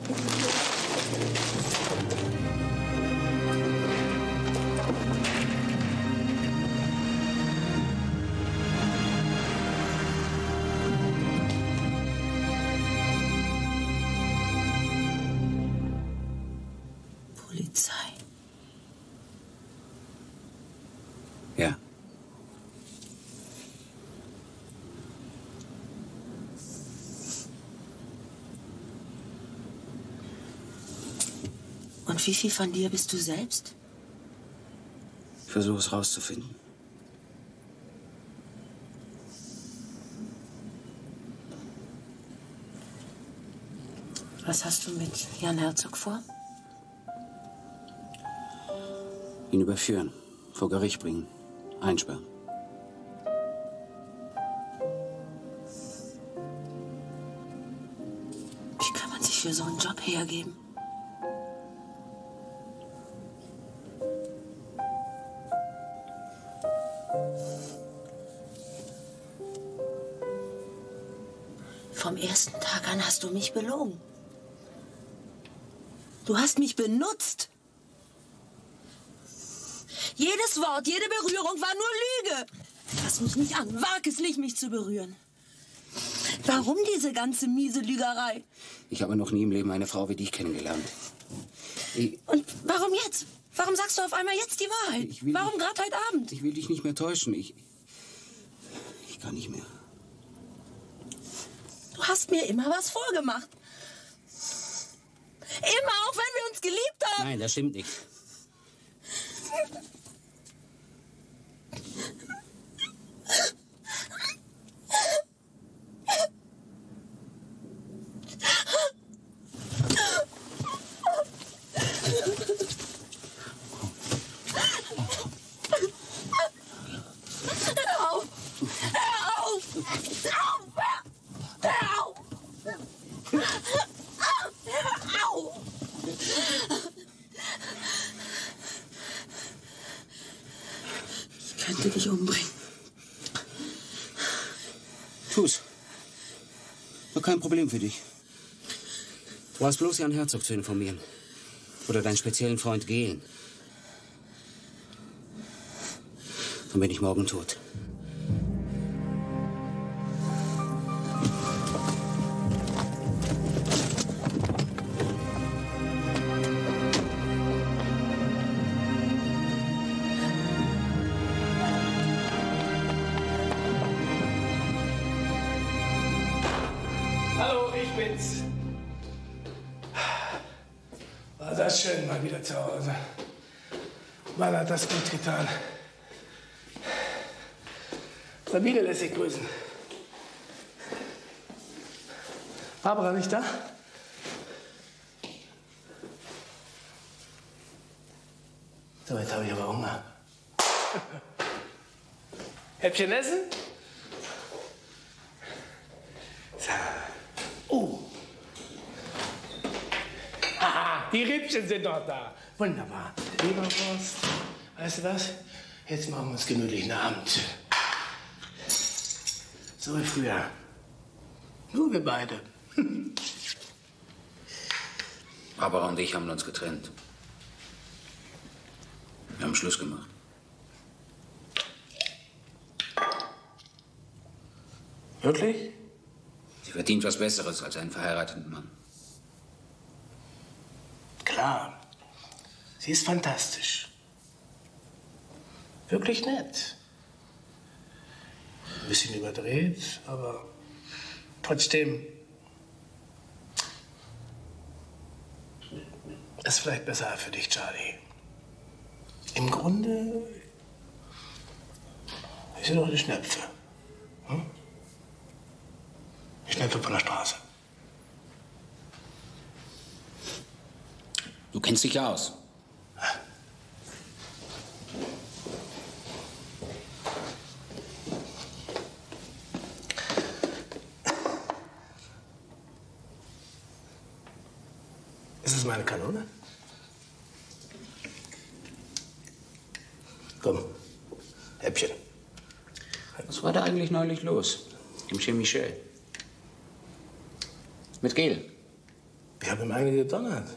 Polizei. Ja. Und wie viel von dir bist du selbst? Ich versuche es rauszufinden. Was hast du mit Jan Herzog vor? Ihn überführen, vor Gericht bringen, einsperren. Wie kann man sich für so einen Job hergeben? Vom ersten Tag an hast du mich belogen. Du hast mich benutzt. Jedes Wort, jede Berührung war nur Lüge. Fass mich nicht an. Wag es nicht, mich zu berühren. Warum diese ganze miese Lügerei? Ich habe noch nie im Leben eine Frau wie dich kennengelernt. Und warum jetzt? Warum sagst du auf einmal jetzt die Wahrheit? Warum gerade heute Abend? Ich will dich nicht mehr täuschen. Ich kann nicht mehr. Du hast mir immer was vorgemacht. Immer, auch wenn wir uns geliebt haben. Nein, das stimmt nicht. Hör auf! Hör auf! Hör auf! Hör auf! Ich könnte dich umbringen. Tu's. War kein Problem für dich. Du brauchst bloß Jan Herzog zu informieren. Oder deinen speziellen Freund Gehlen. Dann bin ich morgen tot. Hallo, ich bin's. War das schön, mal wieder zu Hause. Mann, hat das gut getan. Sabine lässt sich grüßen. Barbara nicht da? So, jetzt habe ich aber Hunger. Häppchen essen? So. Oh. Aha, die Rippchen sind noch da. Wunderbar. Leberwurst. Weißt du was? Jetzt machen wir uns gemütlich einen Abend. So wie früher. Nur wir beide. Barbara und ich haben uns getrennt. Wir haben Schluss gemacht. Wirklich? Sie verdient was Besseres als einen verheirateten Mann. Klar. Sie ist fantastisch. Wirklich nett. Ein bisschen überdreht, aber trotzdem ist vielleicht besser für dich, Charlie. Im Grunde ist sie doch eine Schnepfe. Hm? Die Schnepfe von der Straße. Du kennst dich ja aus. Ist es meine Kanone? Komm, Häppchen. Was war da eigentlich neulich los? Im Chez Michel? Mit Gel? Ich habe ihm eine gedonnert.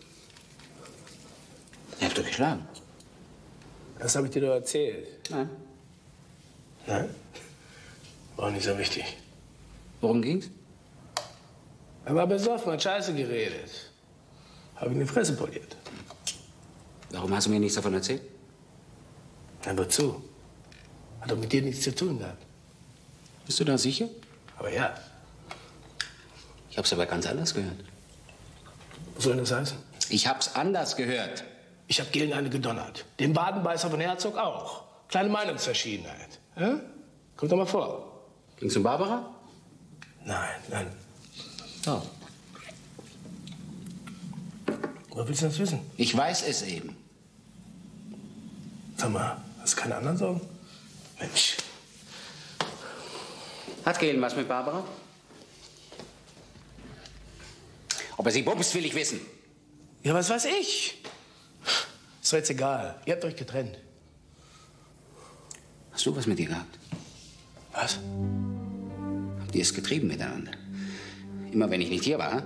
Er hat doch geschlagen. Das habe ich dir doch erzählt. Nein. Nein? War auch nicht so wichtig. Worum ging's? Er war besoffen, hat Scheiße geredet. Habe ihm die Fresse poliert. Warum hast du mir nichts davon erzählt? Na, wozu? Hat doch mit dir nichts zu tun gehabt. Bist du da sicher? Aber ja. Ich hab's aber ganz anders gehört. Was soll das heißen? Ich hab's anders gehört. Ich hab Gelen eine gedonnert. Den Wadenbeißer von Herzog auch. Kleine Meinungsverschiedenheit. Ja? Kommt doch mal vor. Ging's um Barbara? Nein. Oh. Woher willst du das wissen? Ich weiß es eben. Sag mal, hast du keine anderen Sorgen? Mensch. Hat Gehlen was mit Barbara? Ob er sie bumst, will ich wissen. Ja, was weiß ich? Ist doch jetzt egal. Ihr habt euch getrennt. Hast du was mit ihr gehabt? Was? Habt ihr es getrieben miteinander? Immer wenn ich nicht hier war?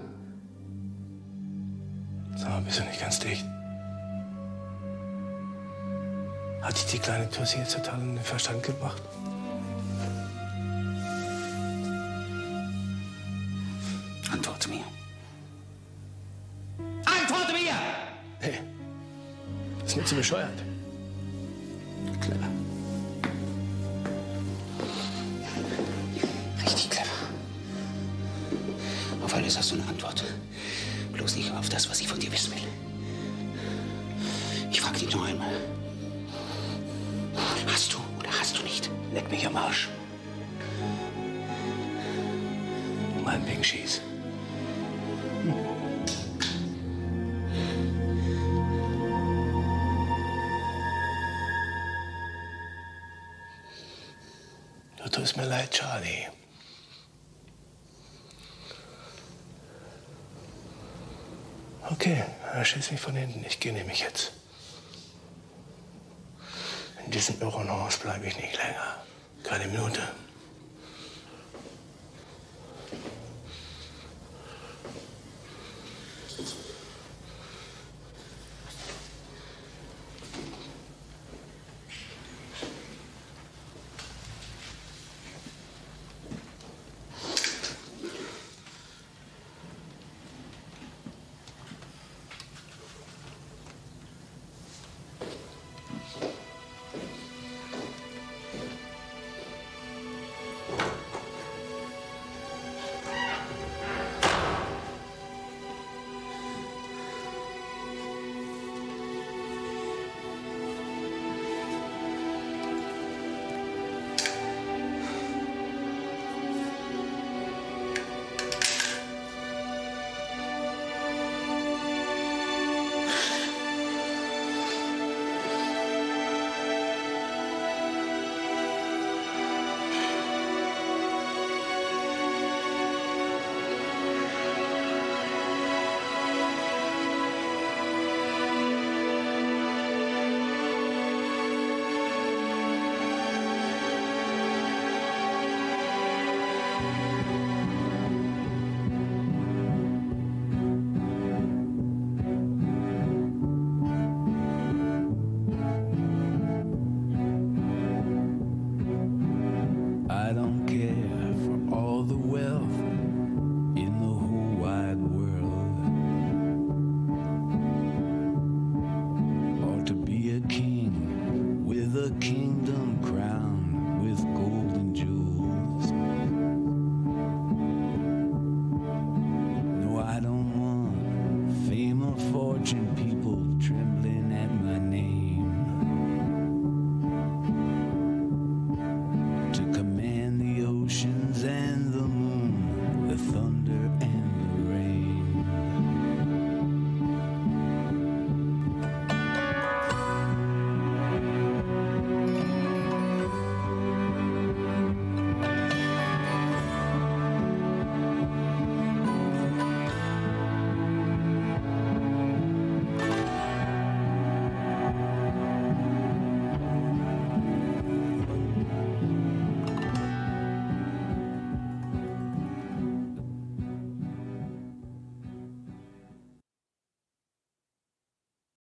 Sag mal, bist du nicht ganz dicht? Hat dich die kleine Tussi jetzt total in den Verstand gebracht? Antworte mir. Antworte mir! Hey, das ist mir zu bescheuert. Clever. Richtig clever. Auf alles hast du eine Antwort. Bloß nicht auf das, was ich von dir wissen will. Ich frage dich noch einmal. Hast du oder hast du nicht? Leck mich am Arsch. Meinetwegen schieß. Du tust mir leid, Charlie. Okay, schieß mich von hinten. Ich gehe nämlich jetzt. In diesem Irrenhaus bleibe ich nicht länger. Keine Minute. I don't care.